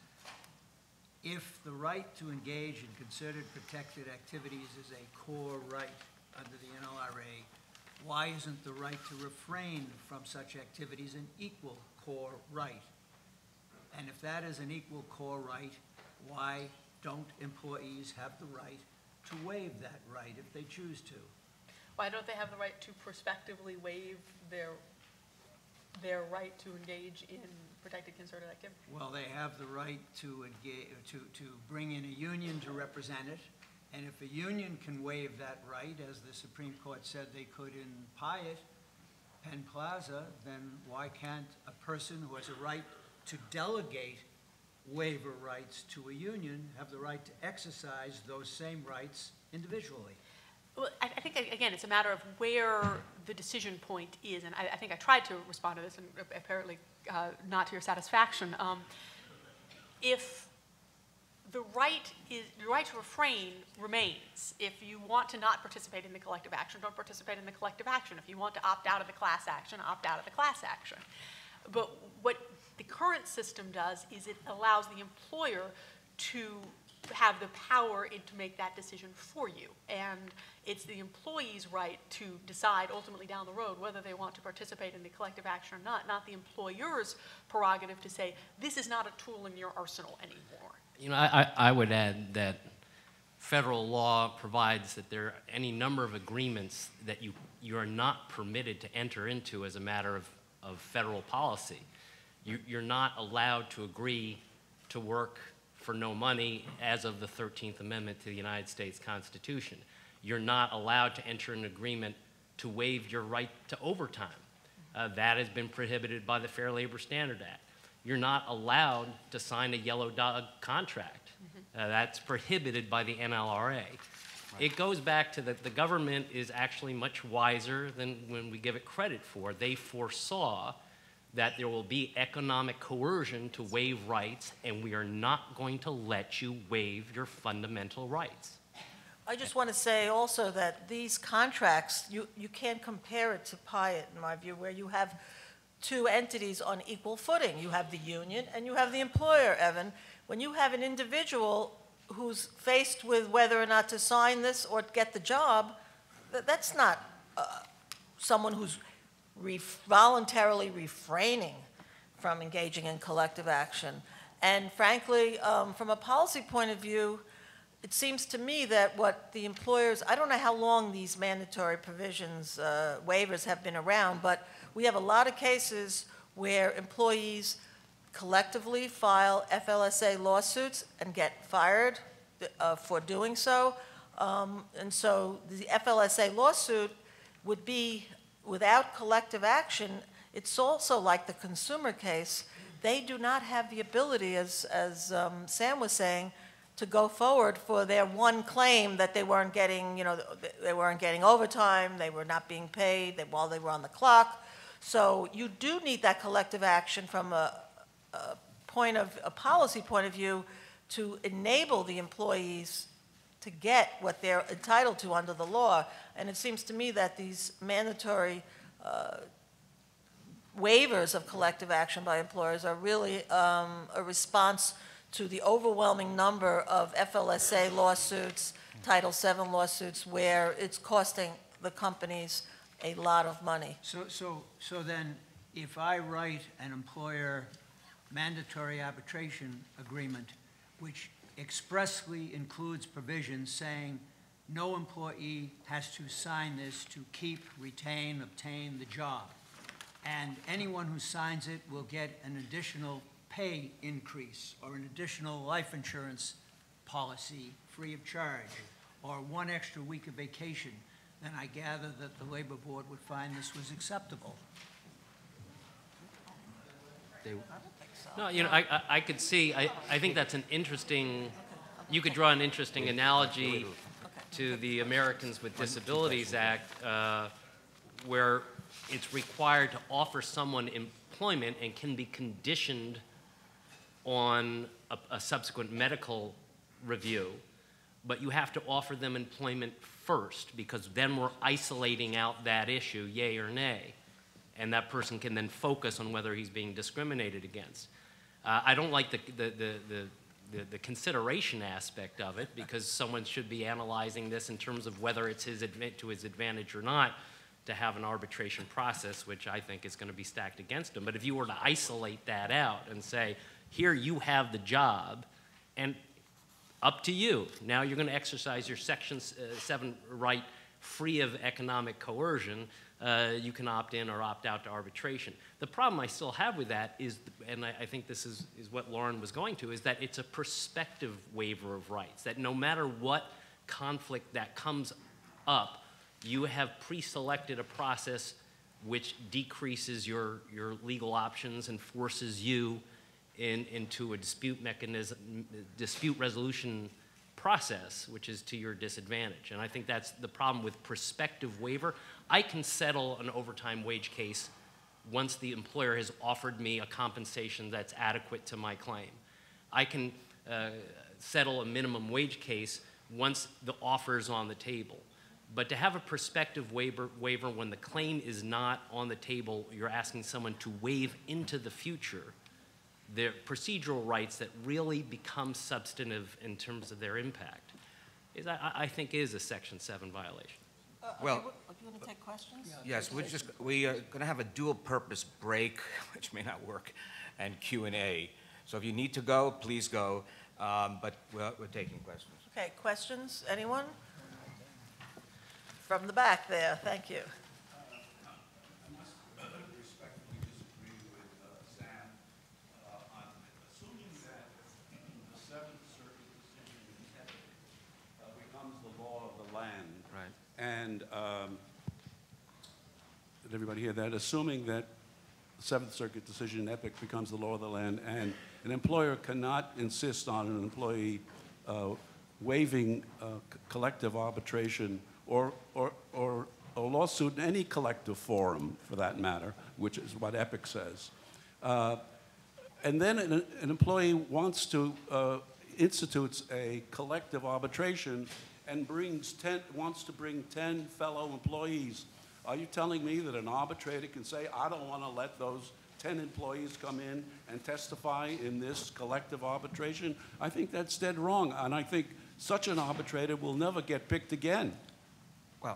if the right to engage in concerted protected activities is a core right under the N L R A, why isn't the right to refrain from such activities an equal core right? And if that is an equal core right, why don't employees have the right to waive that right if they choose to? Why don't they have the right to prospectively waive their, their right to engage in protected concerted activity? Well, they have the right to engage, to, to bring in a union to represent it. And if a union can waive that right, as the Supreme Court said they could in Pyatt, Penn Plaza, then why can't a person who has a right to delegate waiver rights to a union have the right to exercise those same rights individually? Well, I, I think, again, it's a matter of where the decision point is, and I, I think I tried to respond to this, and apparently uh, not to your satisfaction. Um, if the right is, the right to refrain remains. If you want to not participate in the collective action, don't participate in the collective action. If you want to opt out of the class action, opt out of the class action. But what the current system does is it allows the employer to have the power in, to make that decision for you. And it's the employee's right to decide ultimately down the road whether they want to participate in the collective action or not, not the employer's prerogative to say, this is not a tool in your arsenal anymore. You know, I, I would add that federal law provides that there are any number of agreements that you, you are not permitted to enter into as a matter of, of federal policy. You, you're not allowed to agree to work for no money as of the thirteenth Amendment to the United States Constitution. You're not allowed to enter an agreement to waive your right to overtime. Uh, that has been prohibited by the Fair Labor Standards Act. You're not allowed to sign a yellow dog contract. Mm-hmm. uh, that's prohibited by the N L R A. Right. It goes back to that the government is actually much wiser than when we give it credit for. They foresaw that there will be economic coercion to waive rights, and we are not going to let you waive your fundamental rights. I just want to say also that these contracts, you, you can't compare it to Pyatt, in my view, where you have two entities on equal footing. You have the union and you have the employer, Evan. When you have an individual who's faced with whether or not to sign this or get the job, th that's not uh, someone who's ref voluntarily refraining from engaging in collective action. And frankly, um, from a policy point of view, it seems to me that what the employers, I don't know how long these mandatory provisions, uh, waivers have been around, but we have a lot of cases where employees collectively file F L S A lawsuits and get fired uh, for doing so. Um, and so the F L S A lawsuit would be, without collective action, it's also like the consumer case. They do not have the ability, as, as um, Sam was saying, to go forward for their one claim that they weren't getting, you know, they weren't getting overtime, they were not being paid they, while they were on the clock. So you do need that collective action from a, a point of, a policy point of view to enable the employees to get what they're entitled to under the law. And it seems to me that these mandatory uh, waivers of collective action by employers are really um, a response to the overwhelming number of F L S A lawsuits, Title seven lawsuits, where it's costing the companies a lot of money. So, so, so then, if I write an employer mandatory arbitration agreement, which expressly includes provisions saying no employee has to sign this to keep, retain, obtain the job, and anyone who signs it will get an additional pay increase or an additional life insurance policy free of charge or one extra week of vacation, then I gather that the Labor Board would find this was acceptable. They, no, you know, I, I, I could see, I, I think that's an interesting, you could draw an interesting analogy to the Americans with Disabilities Act, uh, where it's required to offer someone employment and can be conditioned on a, a subsequent medical review, but you have to offer them employment first, because then we're isolating out that issue, yay or nay, and that person can then focus on whether he's being discriminated against. Uh, I don't like the, the, the, the, the, the consideration aspect of it, because someone should be analyzing this in terms of whether it's his to his advantage or not to have an arbitration process, which I think is going to be stacked against him. But if you were to isolate that out and say, Here you have the job, and up to you. Now you're going to exercise your Section uh, seven right free of economic coercion. Uh, you can opt in or opt out to arbitration. The problem I still have with that is, and I, I think this is, is what Lauren was going to, is that it's a prospective waiver of rights, that no matter what conflict that comes up, you have pre-selected a process which decreases your, your legal options and forces you in, into a dispute mechanism, dispute resolution process, which is to your disadvantage. And I think that's the problem with prospective waiver. I can settle an overtime wage case once the employer has offered me a compensation that's adequate to my claim. I can uh, settle a minimum wage case once the offer's on the table. But to have a prospective waiver, waiver when the claim is not on the table, you're asking someone to waive into the future their procedural rights that really become substantive in terms of their impact, is, I, I think is a Section seven violation. Uh, Well- okay, what- do you want to take questions? Yes, we're just, we are going to have a dual-purpose break, which may not work, and Q and A. So if you need to go, please go, um, but we're, we're taking questions. Okay, questions, anyone? From the back there, thank you. I must respectfully disagree with uh, Sam uh, on assuming that the Seventh Circuit decision in Epic uh, becomes the law of the land. Right. And um, did everybody hear that? Assuming that the Seventh Circuit decision in Epic becomes the law of the land, and an employer cannot insist on an employee uh, waiving uh, c- collective arbitration or, or, or a lawsuit in any collective forum, for that matter, which is what Epic says. Uh, and then an, an employee wants to, uh, institutes a collective arbitration and brings ten, wants to bring ten fellow employees. Are you telling me that an arbitrator can say, I don't want to let those ten employees come in and testify in this collective arbitration? I think that's dead wrong, and I think such an arbitrator will never get picked again. Well,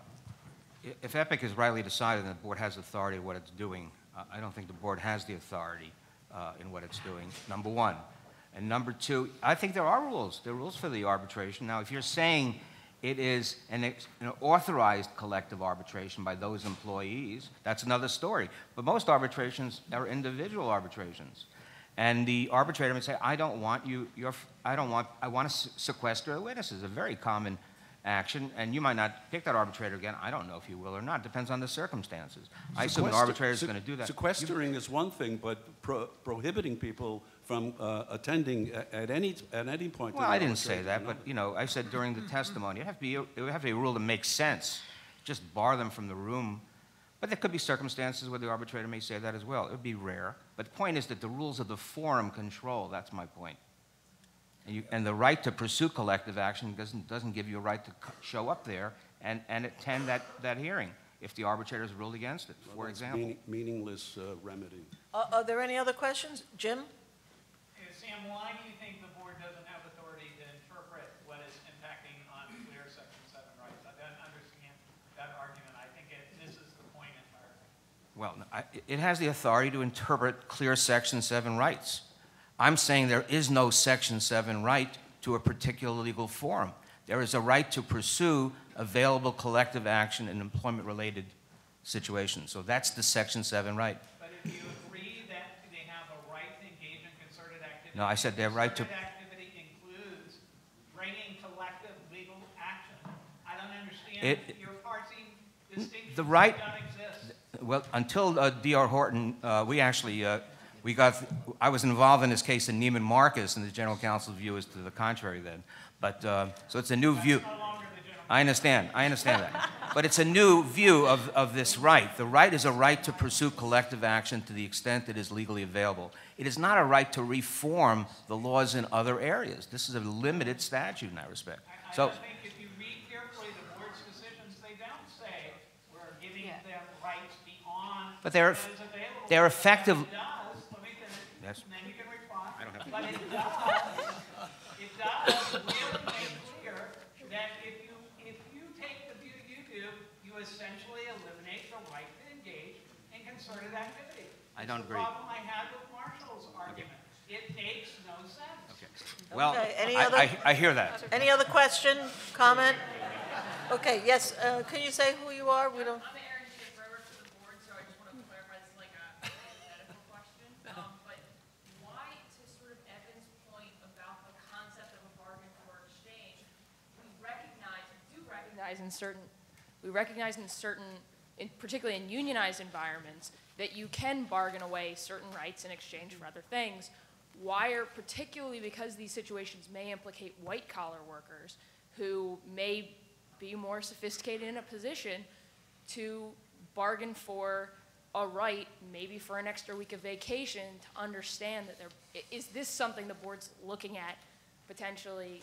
i- if Epic is rightly decided and the board has authority of what it's doing, uh, I don't think the board has the authority uh, in what it's doing, number one. And number two, I think there are rules. There are rules for the arbitration. Now, if you're saying it is an, ex- an authorized collective arbitration by those employees, that's another story. But most arbitrations are individual arbitrations. And the arbitrator may say, I don't want you, you're, f- I don't want, I want to sequester the witnesses, a very common action, and you might not pick that arbitrator again. I don't know if you will or not. Depends on the circumstances. I assume an Sequester- arbitrator is se- going to do that. Sequestering is one thing, but pro prohibiting people from uh, attending at, at any at any point. Well, in the I didn't say arbitration, that, no? but you know, I said during the testimony, it have to be, it would have to be a rule that makes sense. Just bar them from the room. But there could be circumstances where the arbitrator may say that as well. It would be rare. But the point is that the rules of the forum control. That's my point. And, you, and the right to pursue collective action doesn't, doesn't give you a right to co- show up there and, and attend that, that hearing if the arbitrator has ruled against it, for Well, that's example. meaning- meaningless uh, remedy. Uh, Are there any other questions? Jim? Hey, Sam, why do you think the board doesn't have authority to interpret what is impacting on clear Section seven rights? I don't understand that argument. I think it misses the point entirely. Well, I, it has the authority to interpret clear Section seven rights. I'm saying there is no Section seven right to a particular legal forum. There is a right to pursue available collective action in employment-related situations. So that's the Section seven right. But if you agree that they have a right to engage in concerted activity. No, I said their right to- Concerted activity includes bringing collective legal action. I don't understand It- your parsing distinctions The right- that don't exist. Well, until uh, D R Horton, uh, we actually, uh, we got, I was involved in this case in Neiman Marcus, and the general counsel's view is to the contrary then. But, uh, so it's a new view. No longer the general. I understand, I understand that. But it's a new view of, of this right. The right is a right to pursue collective action to the extent it is legally available. It is not a right to reform the laws in other areas. This is a limited statute in that respect. I So, I think if you read carefully the board's decisions, they don't say we're giving Yeah. them rights beyond But they're- what is available. they're effective- But it does, let me finish, Yes. and then you can respond. I don't have to- But it does, it does really make clear that if you, if you take the view you do, you essentially eliminate the right to engage in concerted activity. I don't It's agree. the problem I had with Marshall's argument. If It makes no sense. Okay. Well, Okay, any I, other- I, I hear that. Any other question, comment? Okay, yes, uh, can you say who you are? We don't, I'm Aaron Kidd, I work for the board, so I just want to clarify, this is like a hypothetical question. Um, but why, to sort of Evan's point about the concept of a bargain for exchange, we recognize, we do recognize in certain, we recognize in certain, in, particularly in unionized environments, that you can bargain away certain rights in exchange for other things. Why are, particularly because these situations may implicate white-collar workers who may be more sophisticated in a position to bargain for a right, maybe for an extra week of vacation, to understand that there, is this something the board's looking at potentially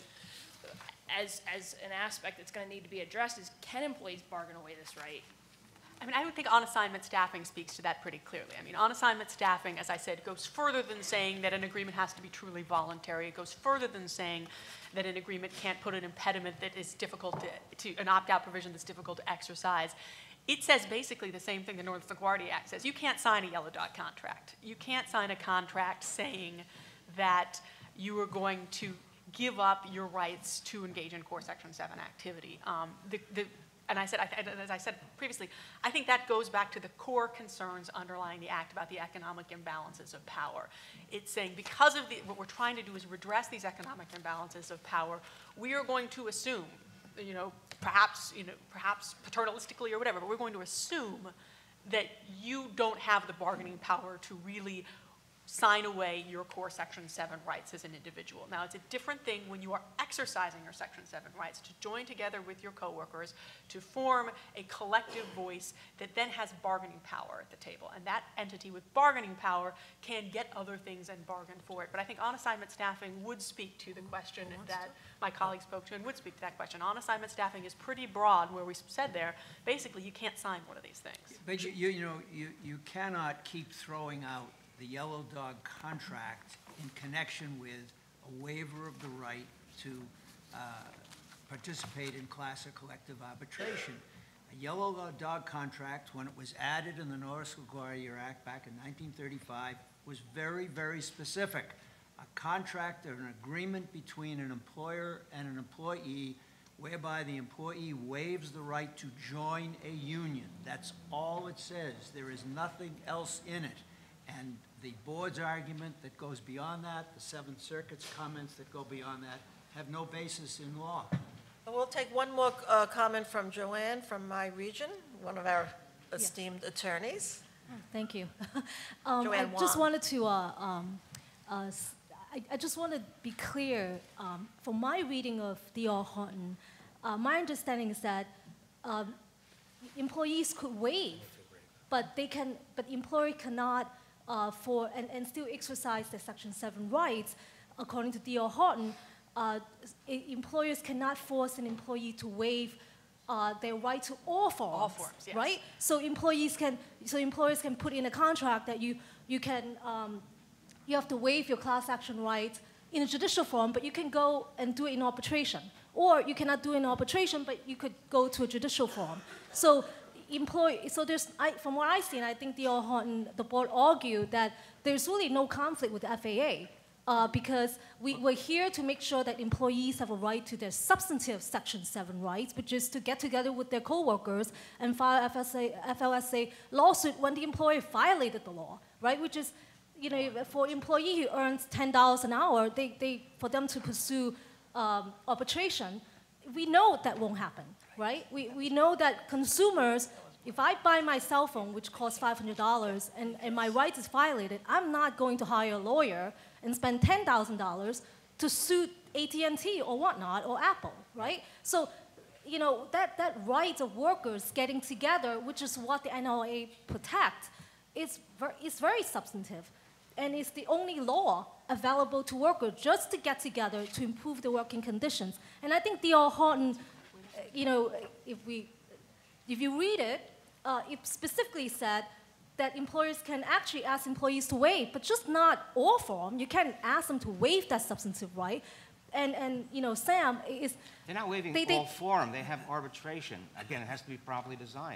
as, as an aspect that's going to need to be addressed, is can employees bargain away this right? I mean, I would think on-assignment staffing speaks to that pretty clearly. I mean, on-assignment staffing, as I said, goes further than saying that an agreement has to be truly voluntary. It goes further than saying that an agreement can't put an impediment that is difficult to, to an opt-out provision that's difficult to exercise. It says basically the same thing the North LaGuardia Act says. You can't sign a yellow dot contract. You can't sign a contract saying that you are going to give up your rights to engage in core Section seven activity. Um, the, the, And I said, as I said previously, I think that goes back to the core concerns underlying the Act about the economic imbalances of power. It's saying because of the, what we're trying to do is redress these economic imbalances of power, we are going to assume, you know, perhaps, you know, perhaps paternalistically or whatever, but we're going to assume that you don't have the bargaining power to really sign away your core Section seven rights as an individual. Now, it's a different thing when you are exercising your Section seven rights to join together with your coworkers to form a collective voice that then has bargaining power at the table. And that entity with bargaining power can get other things and bargain for it. But I think on-assignment staffing would speak to the question that my colleague spoke to and would speak to that question. On-assignment staffing is pretty broad, where we said there, basically you can't sign one of these things. But you, you, you know, you, you cannot keep throwing out the yellow dog contract in connection with a waiver of the right to uh, participate in class or collective arbitration. A yellow dog contract, when it was added in the North LaGuardia Act back in nineteen thirty-five, was very, very specific. A contract or an agreement between an employer and an employee whereby the employee waives the right to join a union. That's all it says. There is nothing else in it. And the board's argument that goes beyond that, the Seventh Circuit's comments that go beyond that, have no basis in law. we'll take one more uh, comment from Joanne from my region, one of our esteemed attorneys. Thank you. um, Joanne I just Wong. wanted to, uh, um, uh, s- I, I just want to be clear, um, from my reading of D R Horton, uh, my understanding is that um, employees could waive, but they can, but employer cannot uh, for, and, and still exercise their Section seven rights. According to D R Horton, uh, i- employers cannot force an employee to waive uh, their right to all forms, All forms, yes. right? So employees can, so employers can put in a contract that you, you can, um, you have to waive your class action rights in a judicial form, but you can go and do it in arbitration. Or you cannot do it in arbitration, but you could go to a judicial form. So employee, so there's, I, from what I've seen, I think D R Horton, the board argued that there's really no conflict with the F A A. Uh, because we, we're here to make sure that employees have a right to their substantive Section seven rights, which is to get together with their coworkers and file F S A, F L S A lawsuit when the employer violated the law, right? Which is, you know, for an employee who earns ten dollars an hour, they, they, for them to pursue um, arbitration, we know that won't happen, right? We, we know that consumers, if I buy my cell phone, which costs five hundred dollars, and, and my right is violated, I'm not going to hire a lawyer and spend ten thousand dollars to sue A T and T or whatnot, or Apple, right? So, you know, that, that right of workers getting together, which is what the N L R B protects, is ver is very substantive. And it's the only law available to workers just to get together to improve the working conditions. And I think D R Horton, you know, if, we, if you read it, uh, it specifically said that employers can actually ask employees to waive, but just not all form. You can't ask them to waive that substantive right. And, and you know, Sam is... They're not waiving they, they, all form. They have arbitration. Again, it has to be properly designed.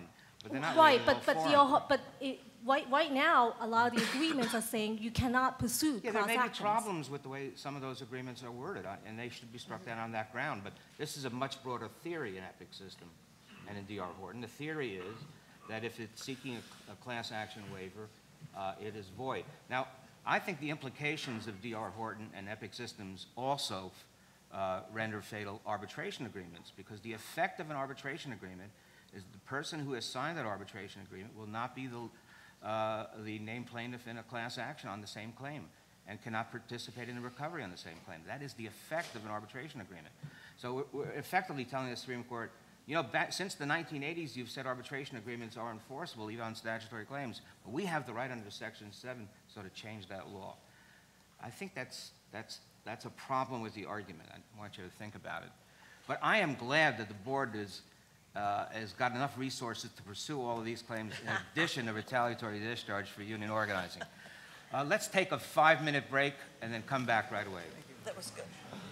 but they're not Right, waiving but, all but, forum. the, uh, but it, right, right now, a lot of the agreements are saying you cannot pursue Yeah, there class may be actions. problems with the way some of those agreements are worded, uh, and they should be struck down on that ground. But this is a much broader theory in EPIC system and in D R Horton. The theory is that if it's seeking a, a class action waiver, uh, it is void. Now, I think the implications of D R Horton and EPIC systems also uh, render fatal arbitration agreements, because the effect of an arbitration agreement is the person who has signed that arbitration agreement will not be the Uh, the named plaintiff in a class action on the same claim and cannot participate in the recovery on the same claim. That is the effect of an arbitration agreement. So we're, we're effectively telling the Supreme Court, you know, back, since the nineteen eighties, you've said arbitration agreements are enforceable even on statutory claims, but we have the right under Section seven so to change that law. I think that's, that's, that's a problem with the argument. I want you to think about it. But I am glad that the board is Uh, has got enough resources to pursue all of these claims in addition to retaliatory discharge for union organizing. Uh, let's take a five-minute break and then come back right away. That was good.